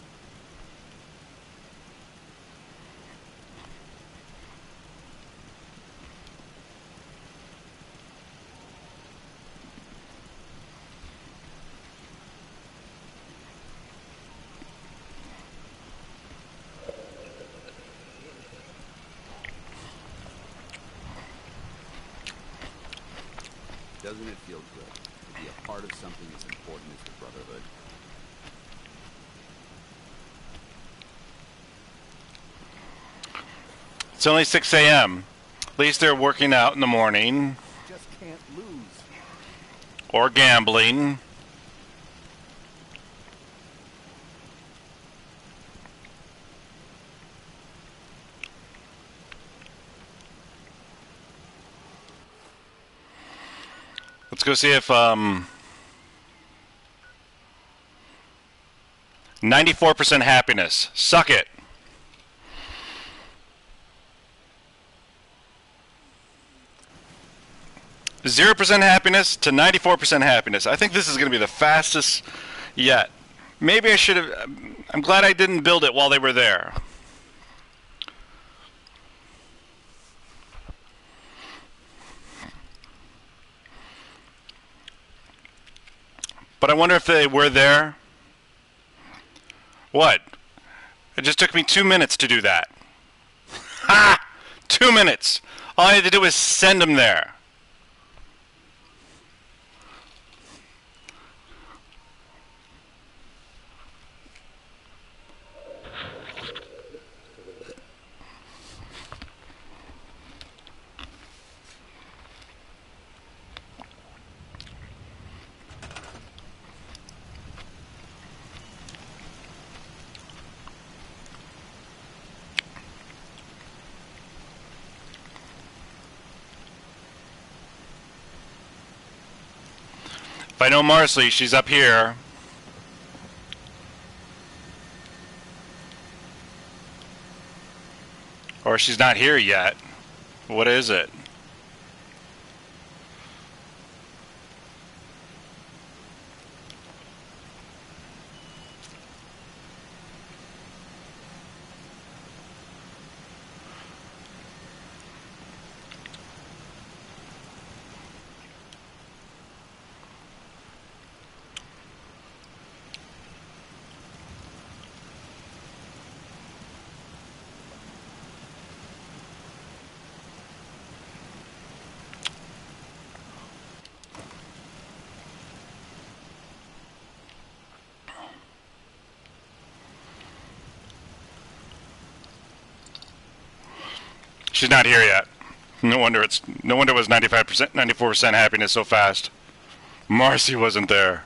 Doesn't it feel good to be a part of something as important as the Brotherhood? It's only 6 a.m. At least they're working out in the morning. Just can't lose. Or gambling. Let's go see if 94% happiness. Suck it. %0 happiness to 94% happiness. I think this is going to be the fastest yet. Maybe I should have... I'm glad I didn't build it while they were there. But I wonder if they were there. What? It just took me 2 minutes to do that. Ha! 2 minutes! All I had to do was send them there. If I know Marcy, she's up here. Or she's not here yet. What is it? She's not here yet. No wonder it was 95%, 94% happiness so fast. Marcy wasn't there.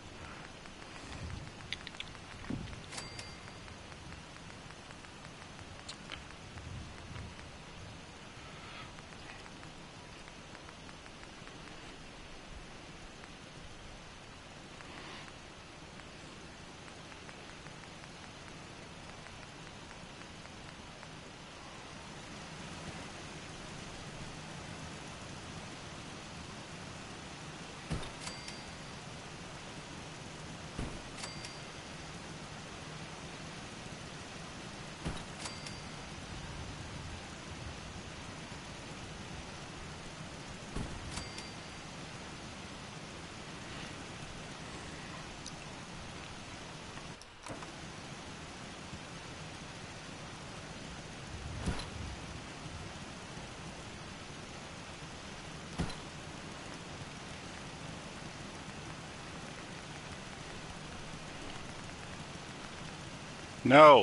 No.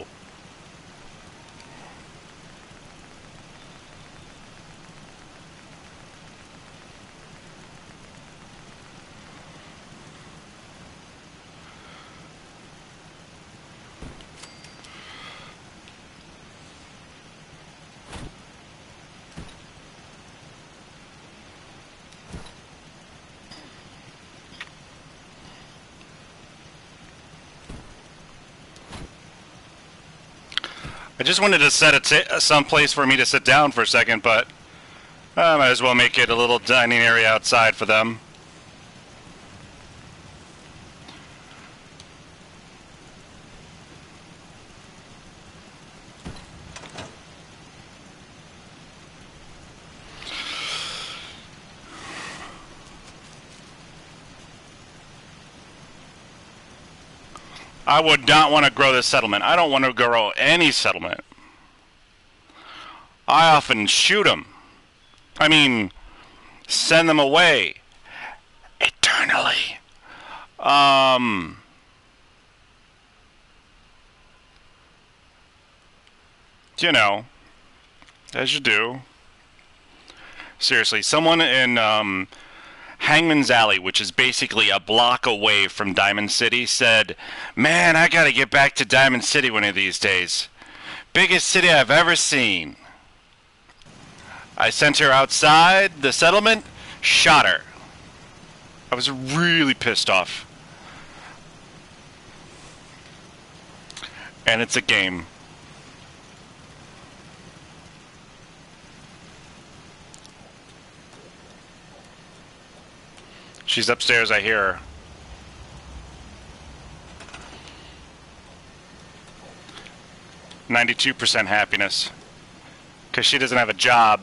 I just wanted to set some place for me to sit down for a second, but I might as well make it a little dining area outside for them. I would not want to grow this settlement. I don't want to grow any settlement. I often shoot them. I mean, send them away. Eternally. You know, as you do. Seriously, someone in, Hangman's Alley, which is basically a block away from Diamond City, said, "Man, I gotta get back to Diamond City one of these days. Biggest city I've ever seen." I sent her outside the settlement, shot her. I was really pissed off. And it's a game. She's upstairs, I hear her. %92 happiness. Because she doesn't have a job.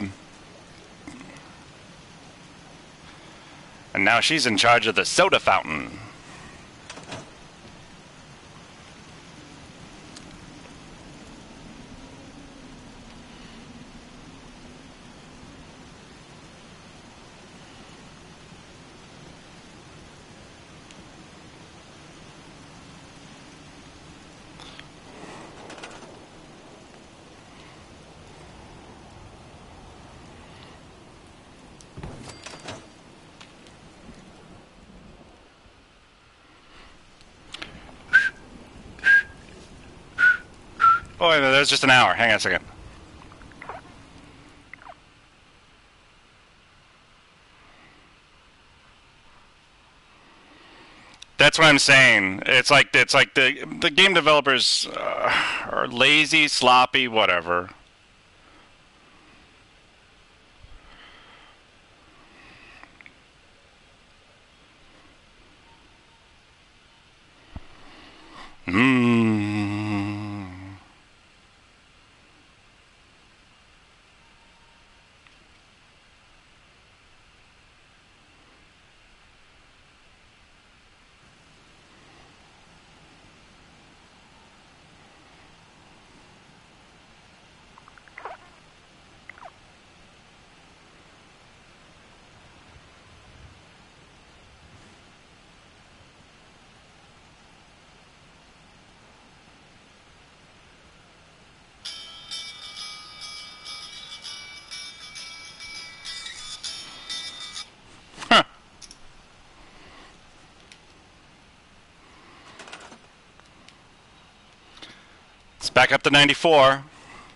And now she's in charge of the soda fountain. Oh, wait, there's just an hour. Hang on a second. That's what I'm saying. It's like the game developers are lazy, sloppy, whatever. It's back up to 94.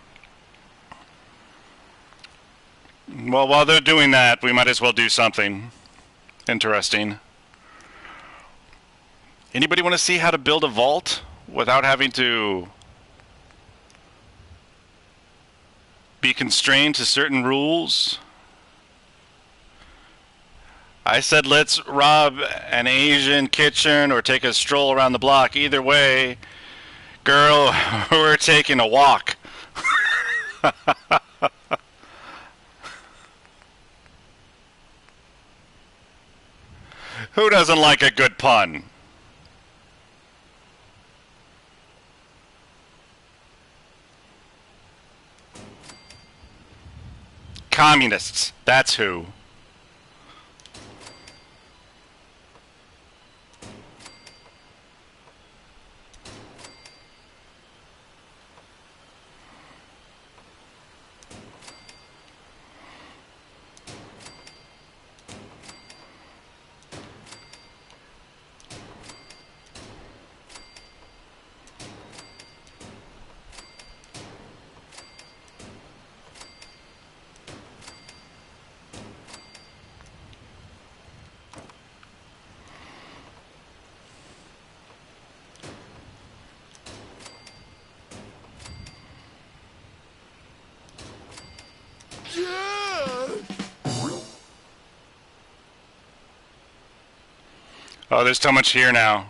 Well, while they're doing that, we might as well do something interesting. Anybody want to see how to build a vault without having to be constrained to certain rules? I said let's rob an Asian kitchen or take a stroll around the block. Either way, girl, we're taking a walk. Who doesn't like a good pun? Communists, that's who. Oh, there's so much here now.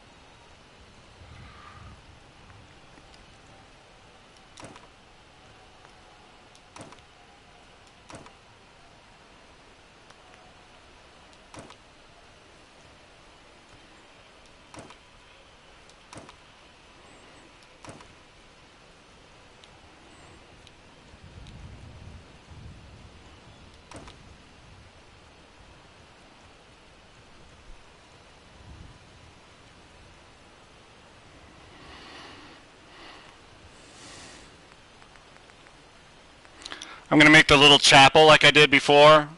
I'm going to make the little chapel like I did before.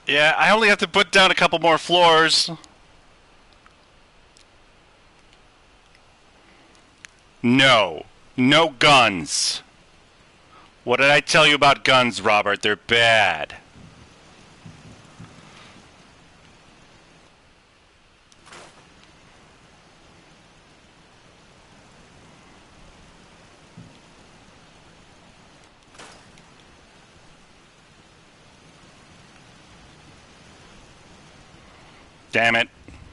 Yeah, I only have to put down a couple more floors. No. No guns. What did I tell you about guns, Robert? They're bad. Damn it.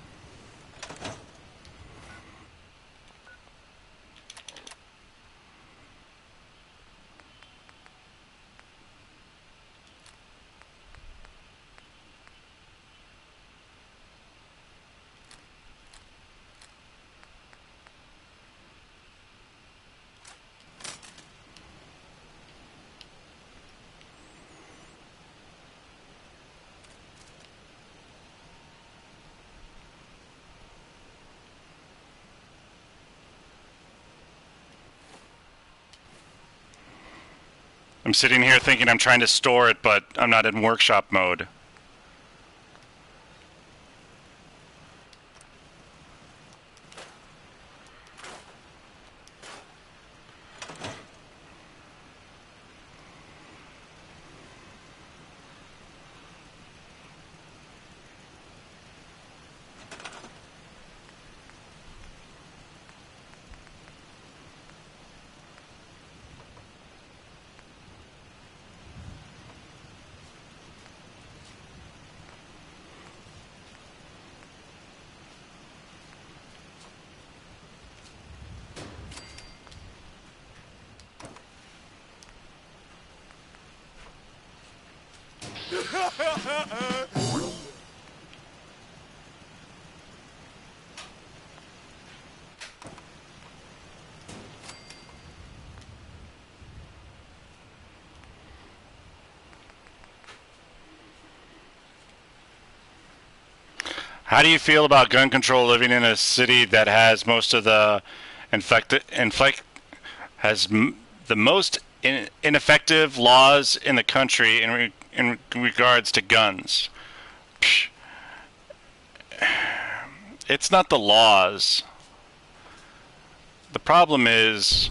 I'm sitting here thinking I'm trying to store it, but I'm not in workshop mode. How do you feel about gun control living in a city that has most of the the most ineffective laws in the country in regards to guns? Psh. It's not the laws. The problem is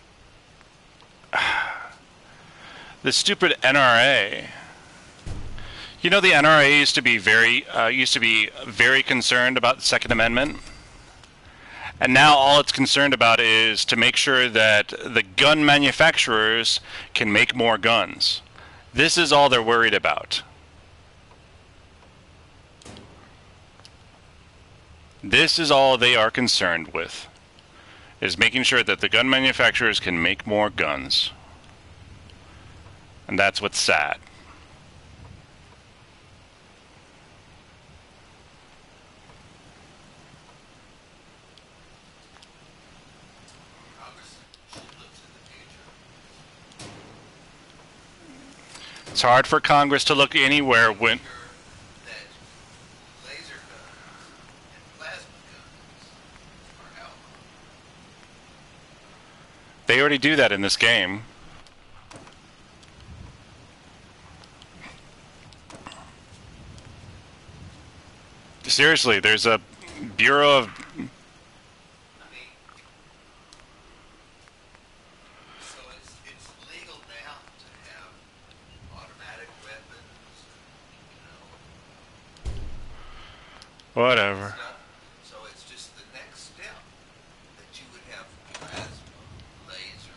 the stupid NRA. You know, the NRA used to be very concerned about the Second Amendment, and now all it's concerned about is to make sure that the gun manufacturers can make more guns. This is all they're worried about. This is all they are concerned with, is making sure that the gun manufacturers can make more guns. And that's what's sad. It's hard for Congress to look anywhere when... They already do that in this game. Seriously, there's a Bureau of... Whatever. So it's just the next step that you would have plasma, laser.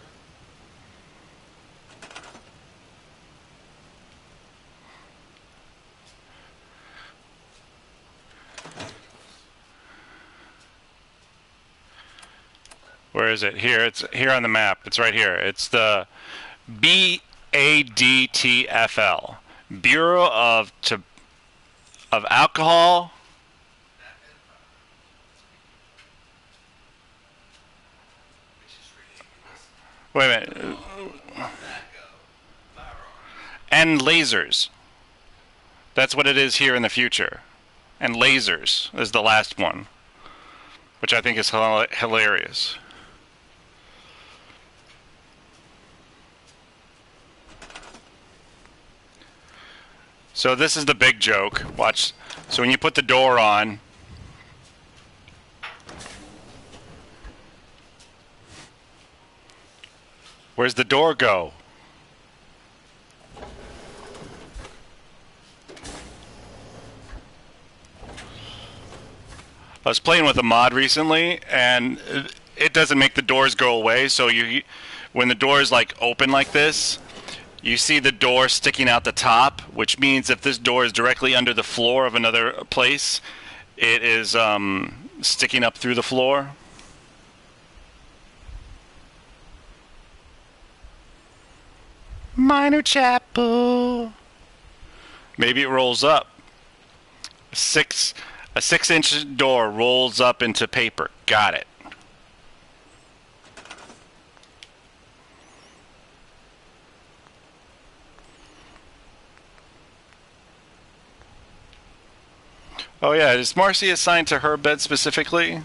Where is it? Here. It's here on the map. It's right here. It's the BADTFL, Bureau of Alcohol. Wait a minute. And lasers. That's what it is here in the future. And lasers is the last one, which I think is hilarious. So this is the big joke. Watch. So when you put the door on, where's the door go? I was playing with a mod recently, and it doesn't make the doors go away. So when the door is like open like this, you see the door sticking out the top, which means if this door is directly under the floor of another place, it is sticking up through the floor. Minor Chapel. Maybe it rolls up. A 6-inch door rolls up into paper. Got it. Oh yeah, is Marcy assigned to her bed specifically?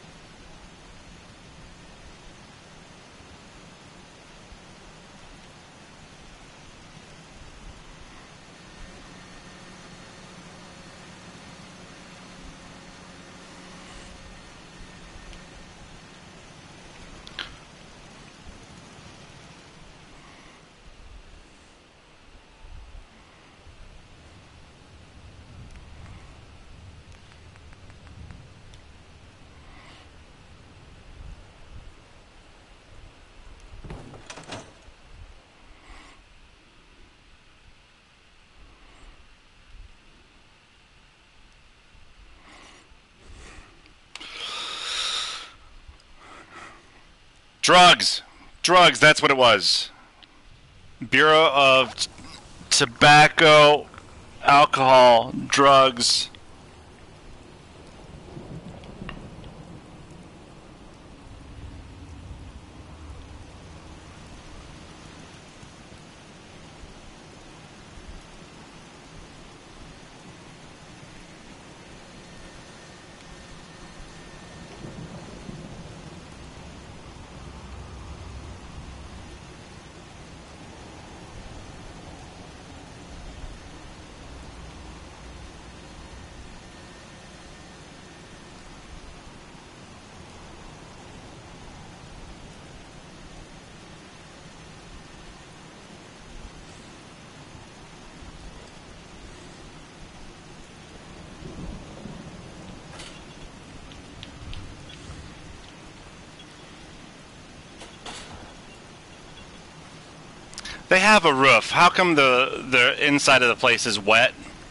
Drugs! Drugs, that's what it was. Bureau of Tobacco, Alcohol, Drugs. They have a roof. How come the inside of the place is wet?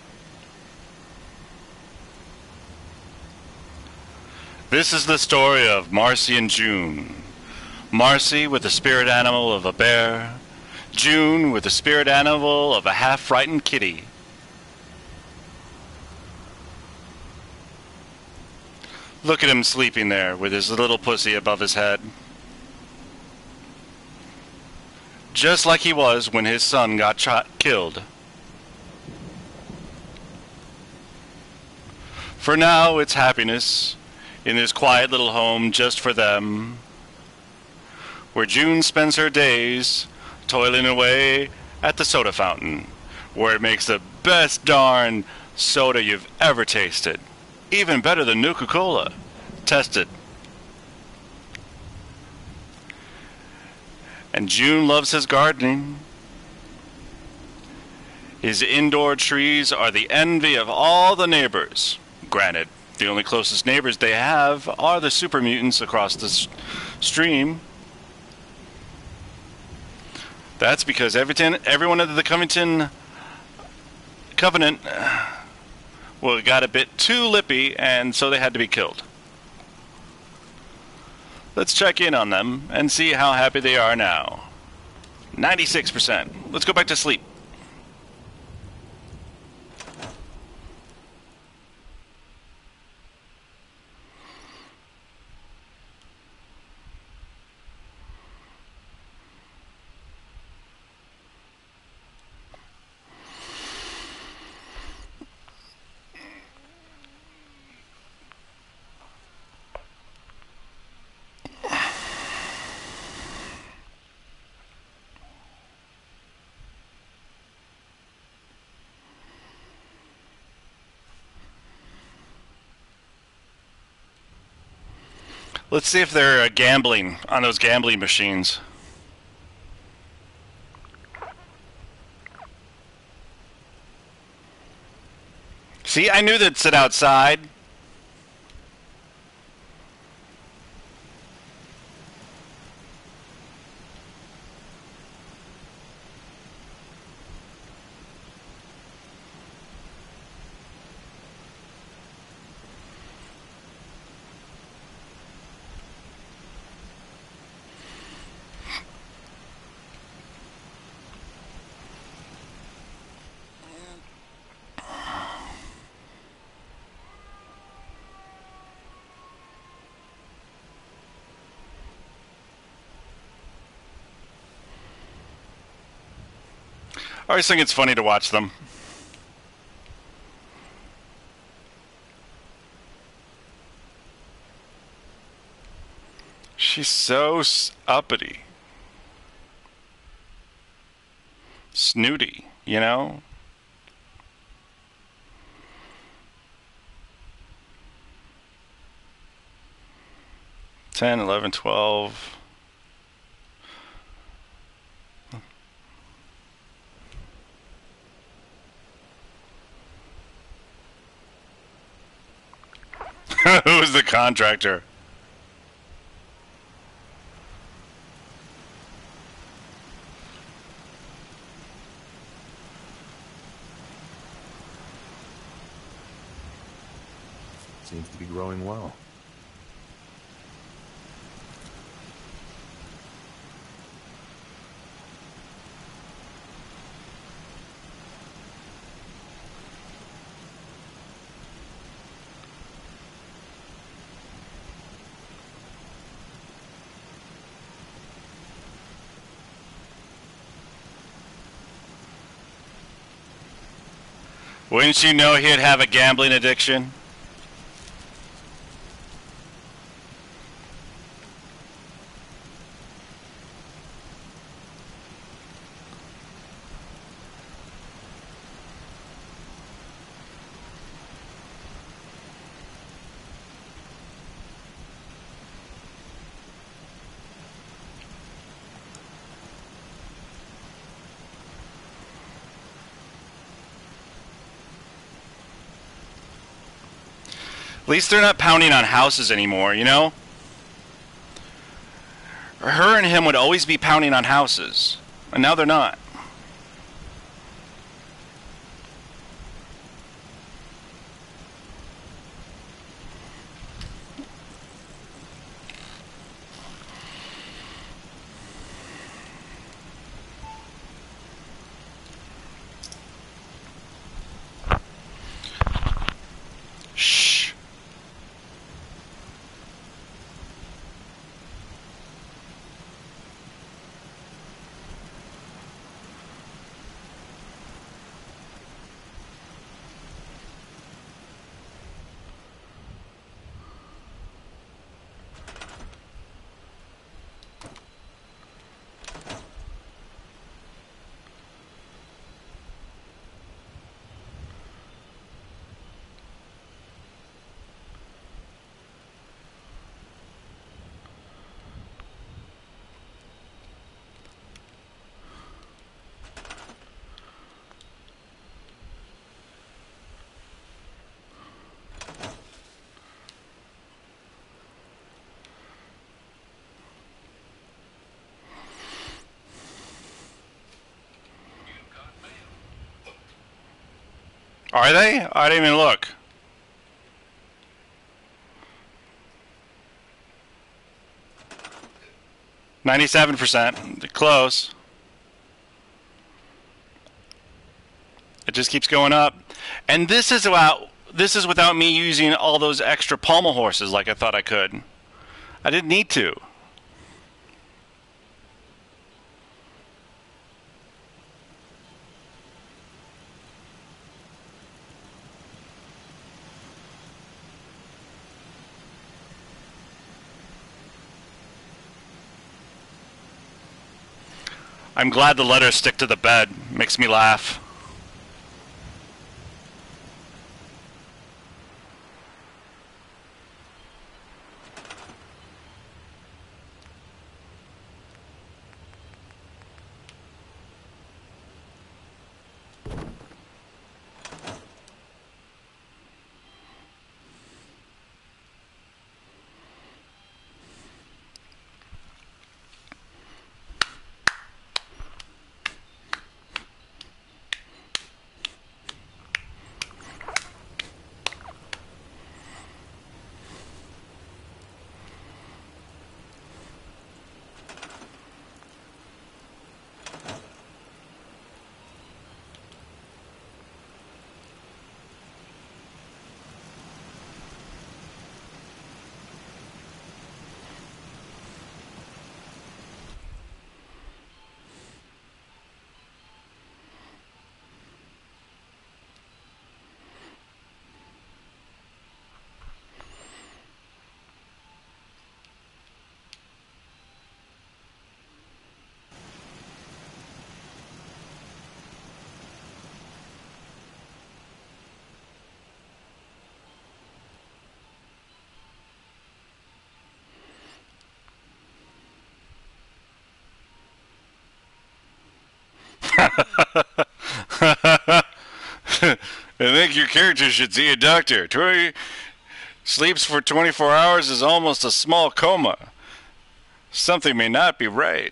This is the story of Marcy and June. Marcy with the spirit animal of a bear. June with the spirit animal of a half-frightened kitty. Look at him sleeping there with his little pussy above his head. Just like he was when his son got killed. For now, it's happiness in this quiet little home just for them, where June spends her days toiling away at the soda fountain, where it makes the best darn soda you've ever tasted. Even better than Nuka-Cola. Tested. And June loves his gardening. His indoor trees are the envy of all the neighbors. Granted, the only closest neighbors they have are the super mutants across the stream. That's because everyone under the Covington Covenant got a bit too lippy, and so they had to be killed. Let's check in on them and see how happy they are now. 96%. Let's go back to sleep. Let's see if they're gambling on those gambling machines. See, I knew they'd sit outside. I always think it's funny to watch them. She's so uppity. Snooty, you know? $10, $11, $12. Who's the contractor? Seems to be growing well. Wouldn't you know he'd have a gambling addiction? At least they're not pounding on houses anymore, you know? Her and him would always be pounding on houses, and now they're not. Shh. Are they? I didn't even look. %. Close. It just keeps going up. And this is without me using all those extra pommel horses like I thought I could. I didn't need to. I'm glad the letters stick to the bed. Makes me laugh. I think your character should see a doctor. Troy sleeps for 24 hours is almost a small coma. Something may not be right.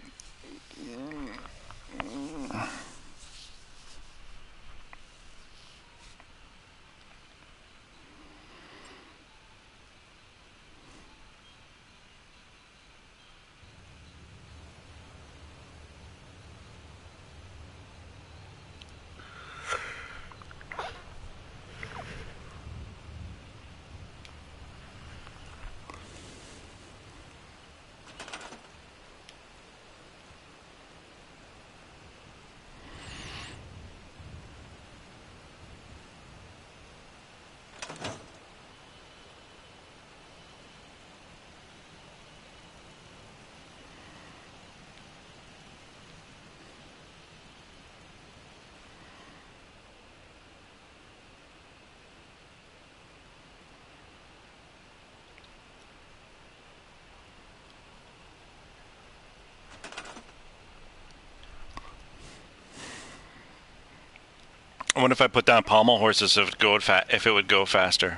I wonder if I put down pommel horses if it would go faster.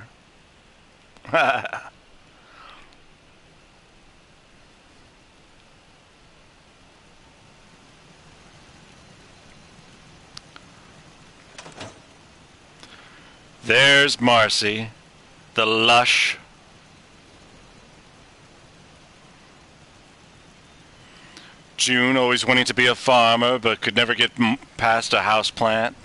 There's Marcy, the lush. June, always wanting to be a farmer, but could never get past a house plant.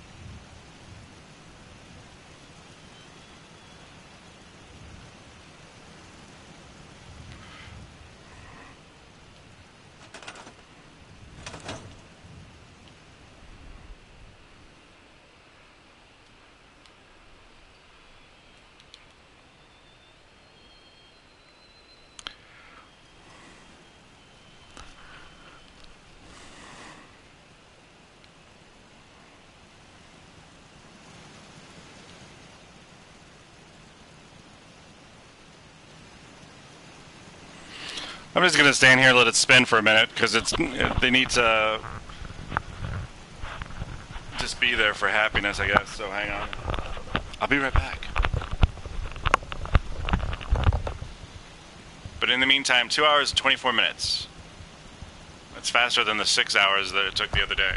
I'm just gonna stand here and let it spin for a minute because they need to just be there for happiness, I guess. So hang on. I'll be right back. But in the meantime, 2 hours and 24 minutes. That's faster than the 6 hours that it took the other day.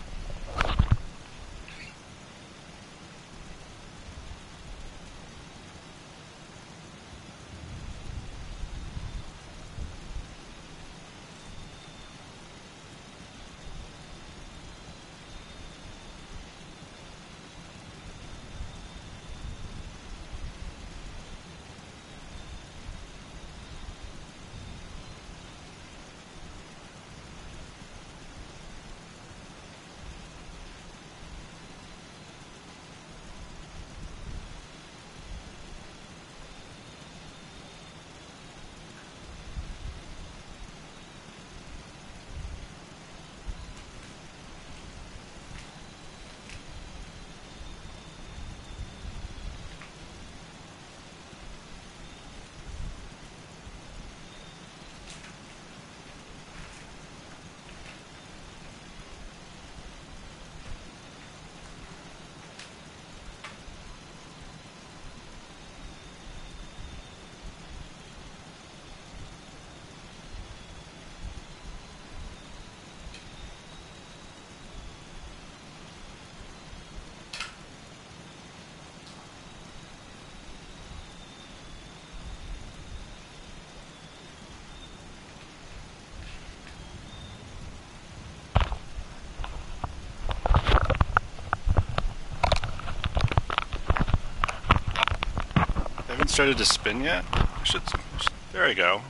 Started to spin yet? There we go.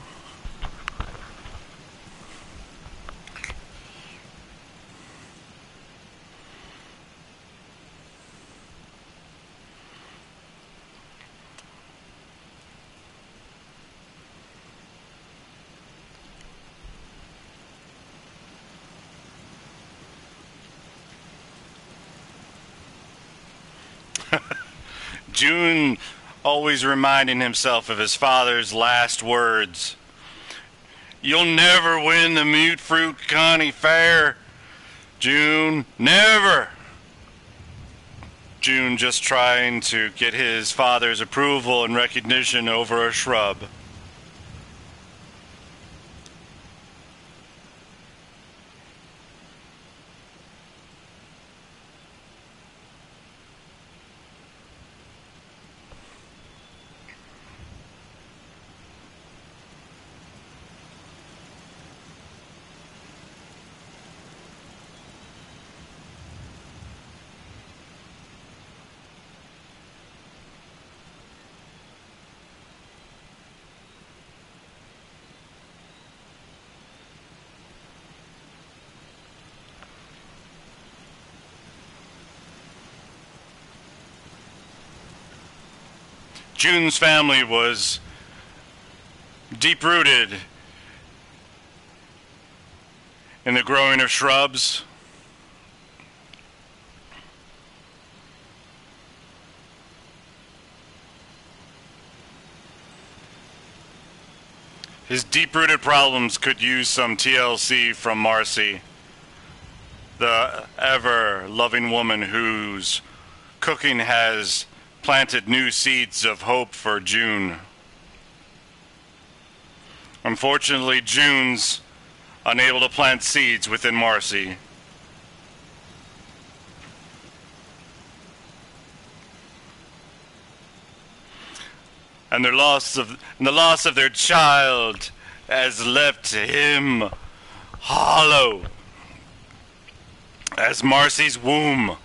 June always reminding himself of his father's last words. You'll never win the Mute Fruit County Fair. June, never! June just trying to get his father's approval and recognition over a shrub. June's family was deep-rooted in the growing of shrubs. His deep-rooted problems could use some TLC from Marcy, the ever-loving woman whose cooking has planted new seeds of hope for June. Unfortunately, June's unable to plant seeds within Marcy. And the loss of their child has left him hollow as Marcy's womb.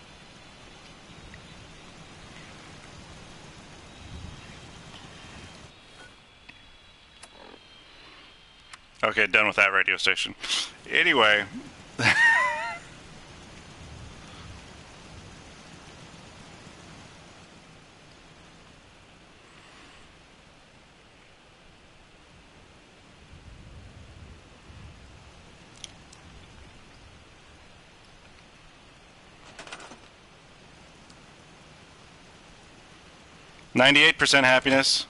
Okay, done with that radio station. Anyway. %98 happiness.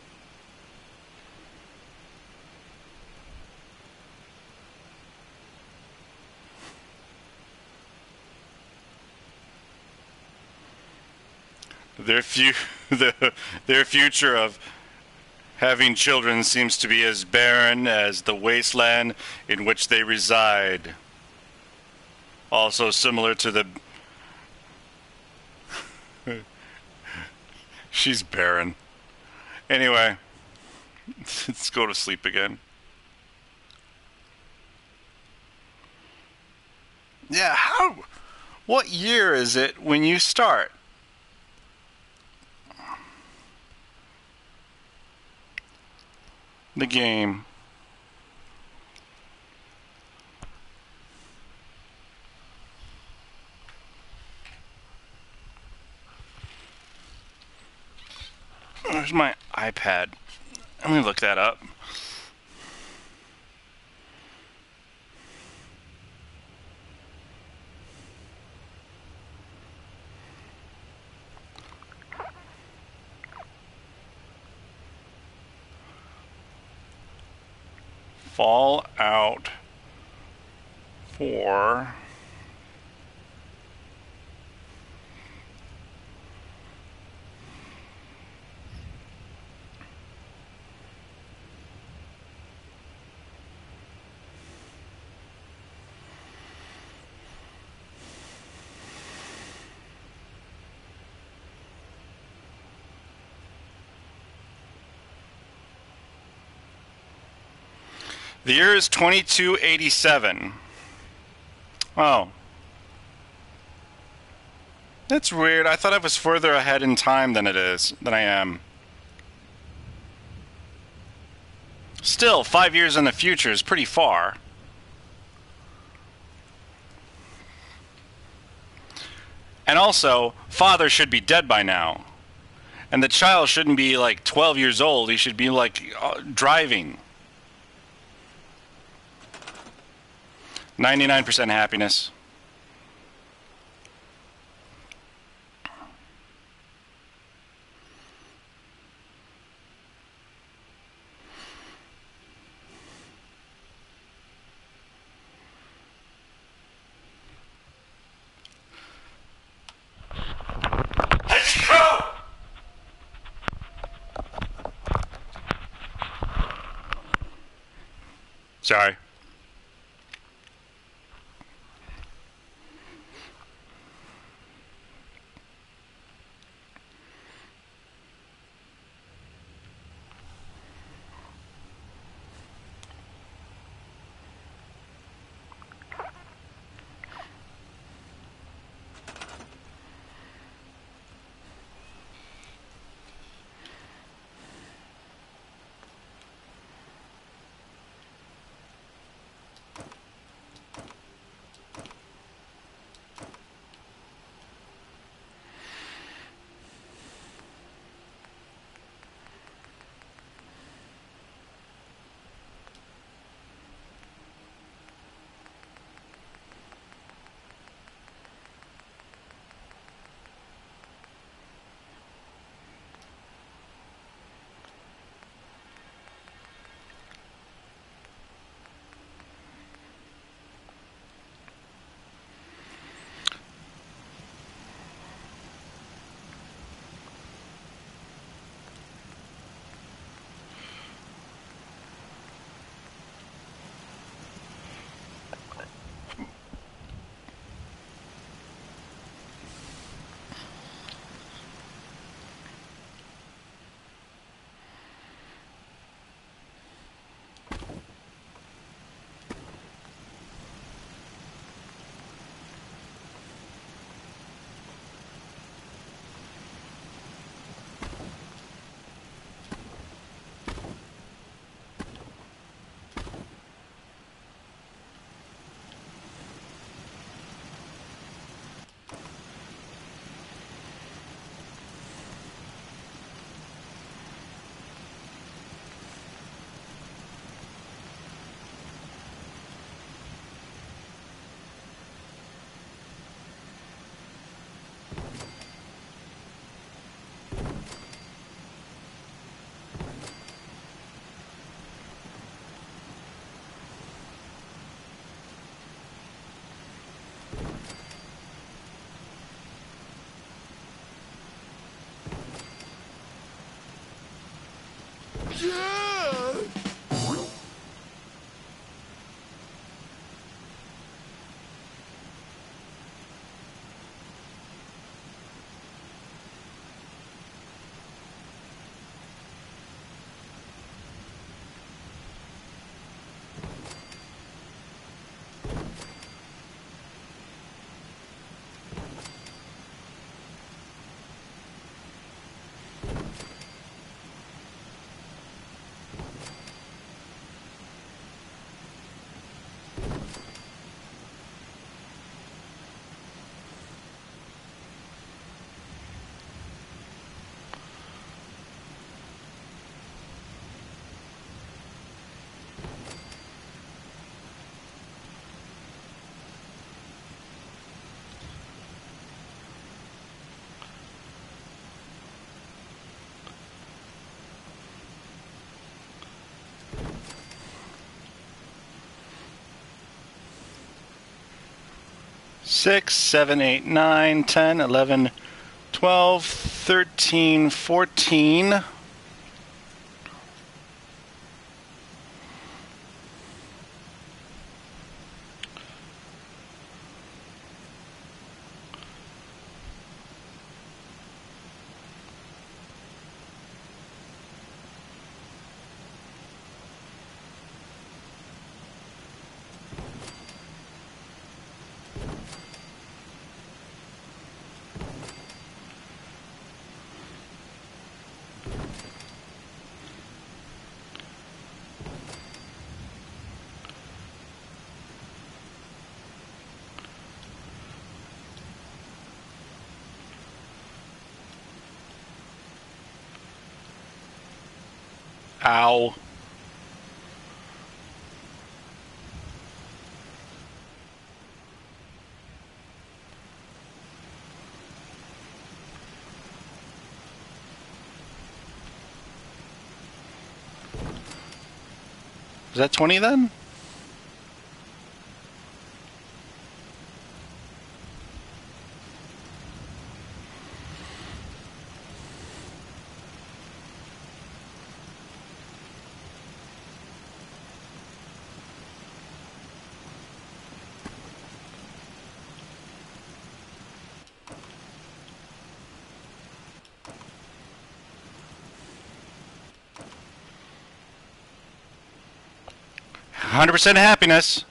Their future of having children seems to be as barren as the wasteland in which they reside. Also similar to the... She's barren. Anyway, let's go to sleep again. Yeah, what year is it when you start? The game. Where's my iPad? Let me look that up. Fallout 4. The year is 2287. Oh. That's weird. I thought I was further ahead in time than I am. Still, 5 years in the future is pretty far. And also, father should be dead by now. And the child shouldn't be like 12 years old. He should be like driving. 99% happiness. Sorry. Six, 7, 8, 9, 10, 11, 12, 13, 14. Ow. Is that 20 then? 100% happiness.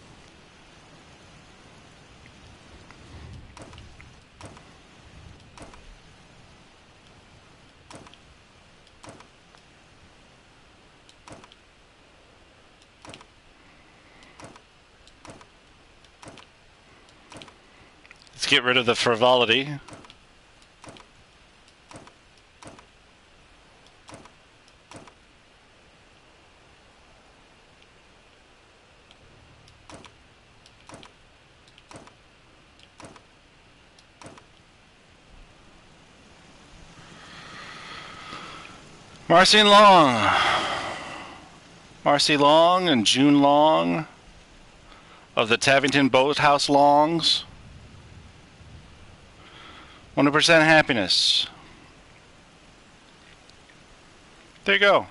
Let's get rid of the frivolity. Marcy Long. Marcy Long and June Long of the Tavington Boathouse Longs. 100% happiness. There you go.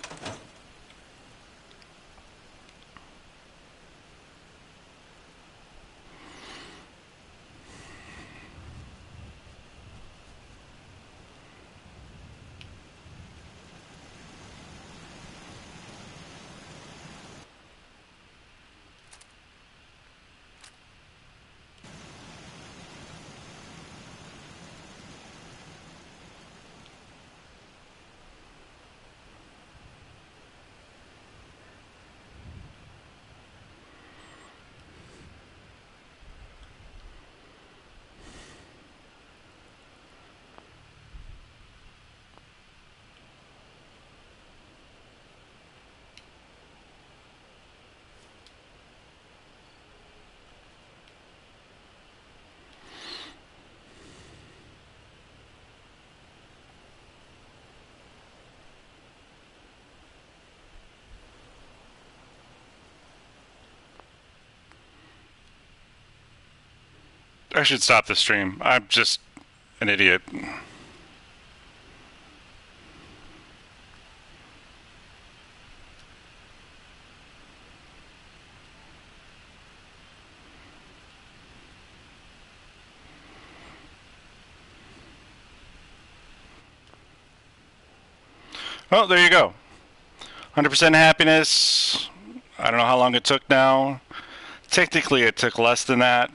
I should stop the stream. I'm just an idiot. Well, there you go. 100% happiness. I don't know how long it took now. Technically, it took less than that.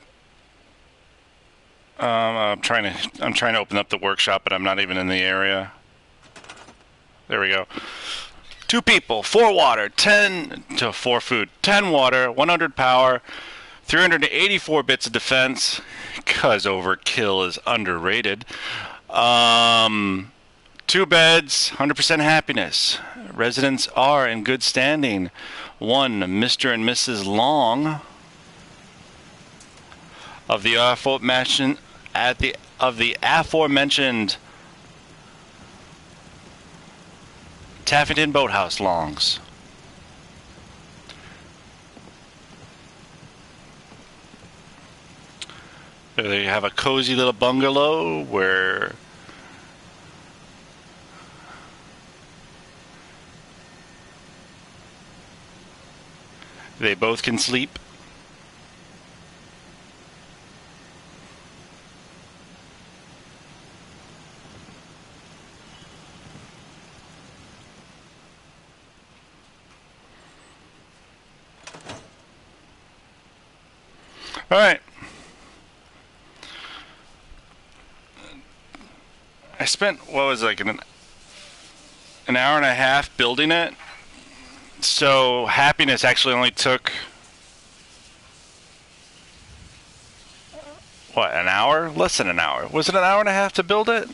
I'm trying to open up the workshop, but I'm not even in the area. There we go. 2 people, 4 water, 4 food, 10 water, 100 power, 384 bits of defense, cause overkill is underrated. 2 beds, 100% happiness. Residents are in good standing. 1 Mr. and Mrs. Long of the aforementioned Taffington Boathouse Longs. They have a cozy little bungalow where they both can sleep. All right. I spent, what was it, like an hour and a half building it. So happiness actually only took, what, an hour? Less than an hour. Was it an hour and a half to build it?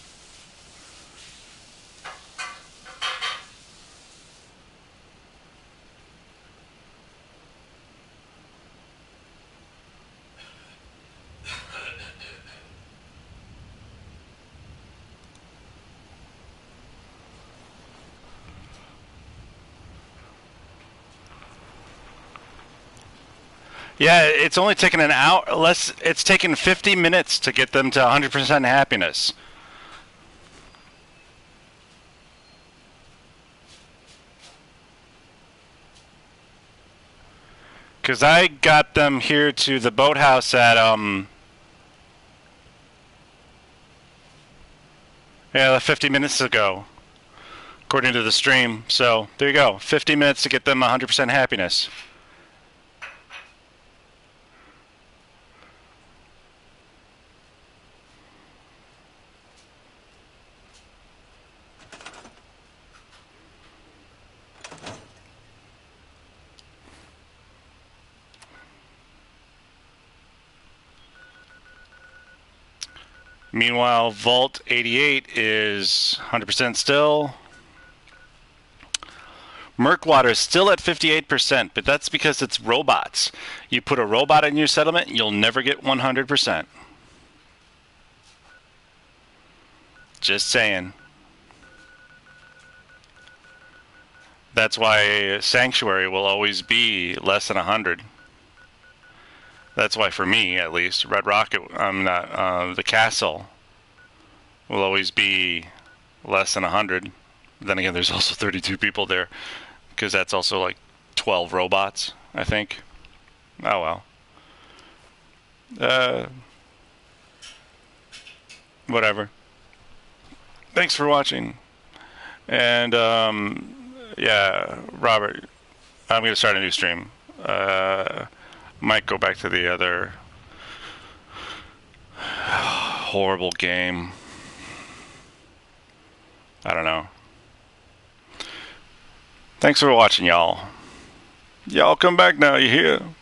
Yeah, it's only taken an hour, it's taken 50 minutes to get them to 100% happiness. Because I got them here to the boathouse at, yeah, 50 minutes ago, according to the stream. So, there you go. 50 minutes to get them 100% happiness. Meanwhile, Vault 88 is 100% still. Murkwater is still at 58%, but that's because it's robots. You put a robot in your settlement, you'll never get 100%. Just saying. That's why Sanctuary will always be less than 100. That's why, for me at least, Red Rocket, the castle will always be less than 100. Then again, there's also 32 people there, because that's also like 12 robots, I think. Oh well. Whatever. Thanks for watching. And yeah, Robert, I'm going to start a new stream. Might go back to the other horrible game. I don't know. Thanks for watching, y'all. Y'all come back now, you hear?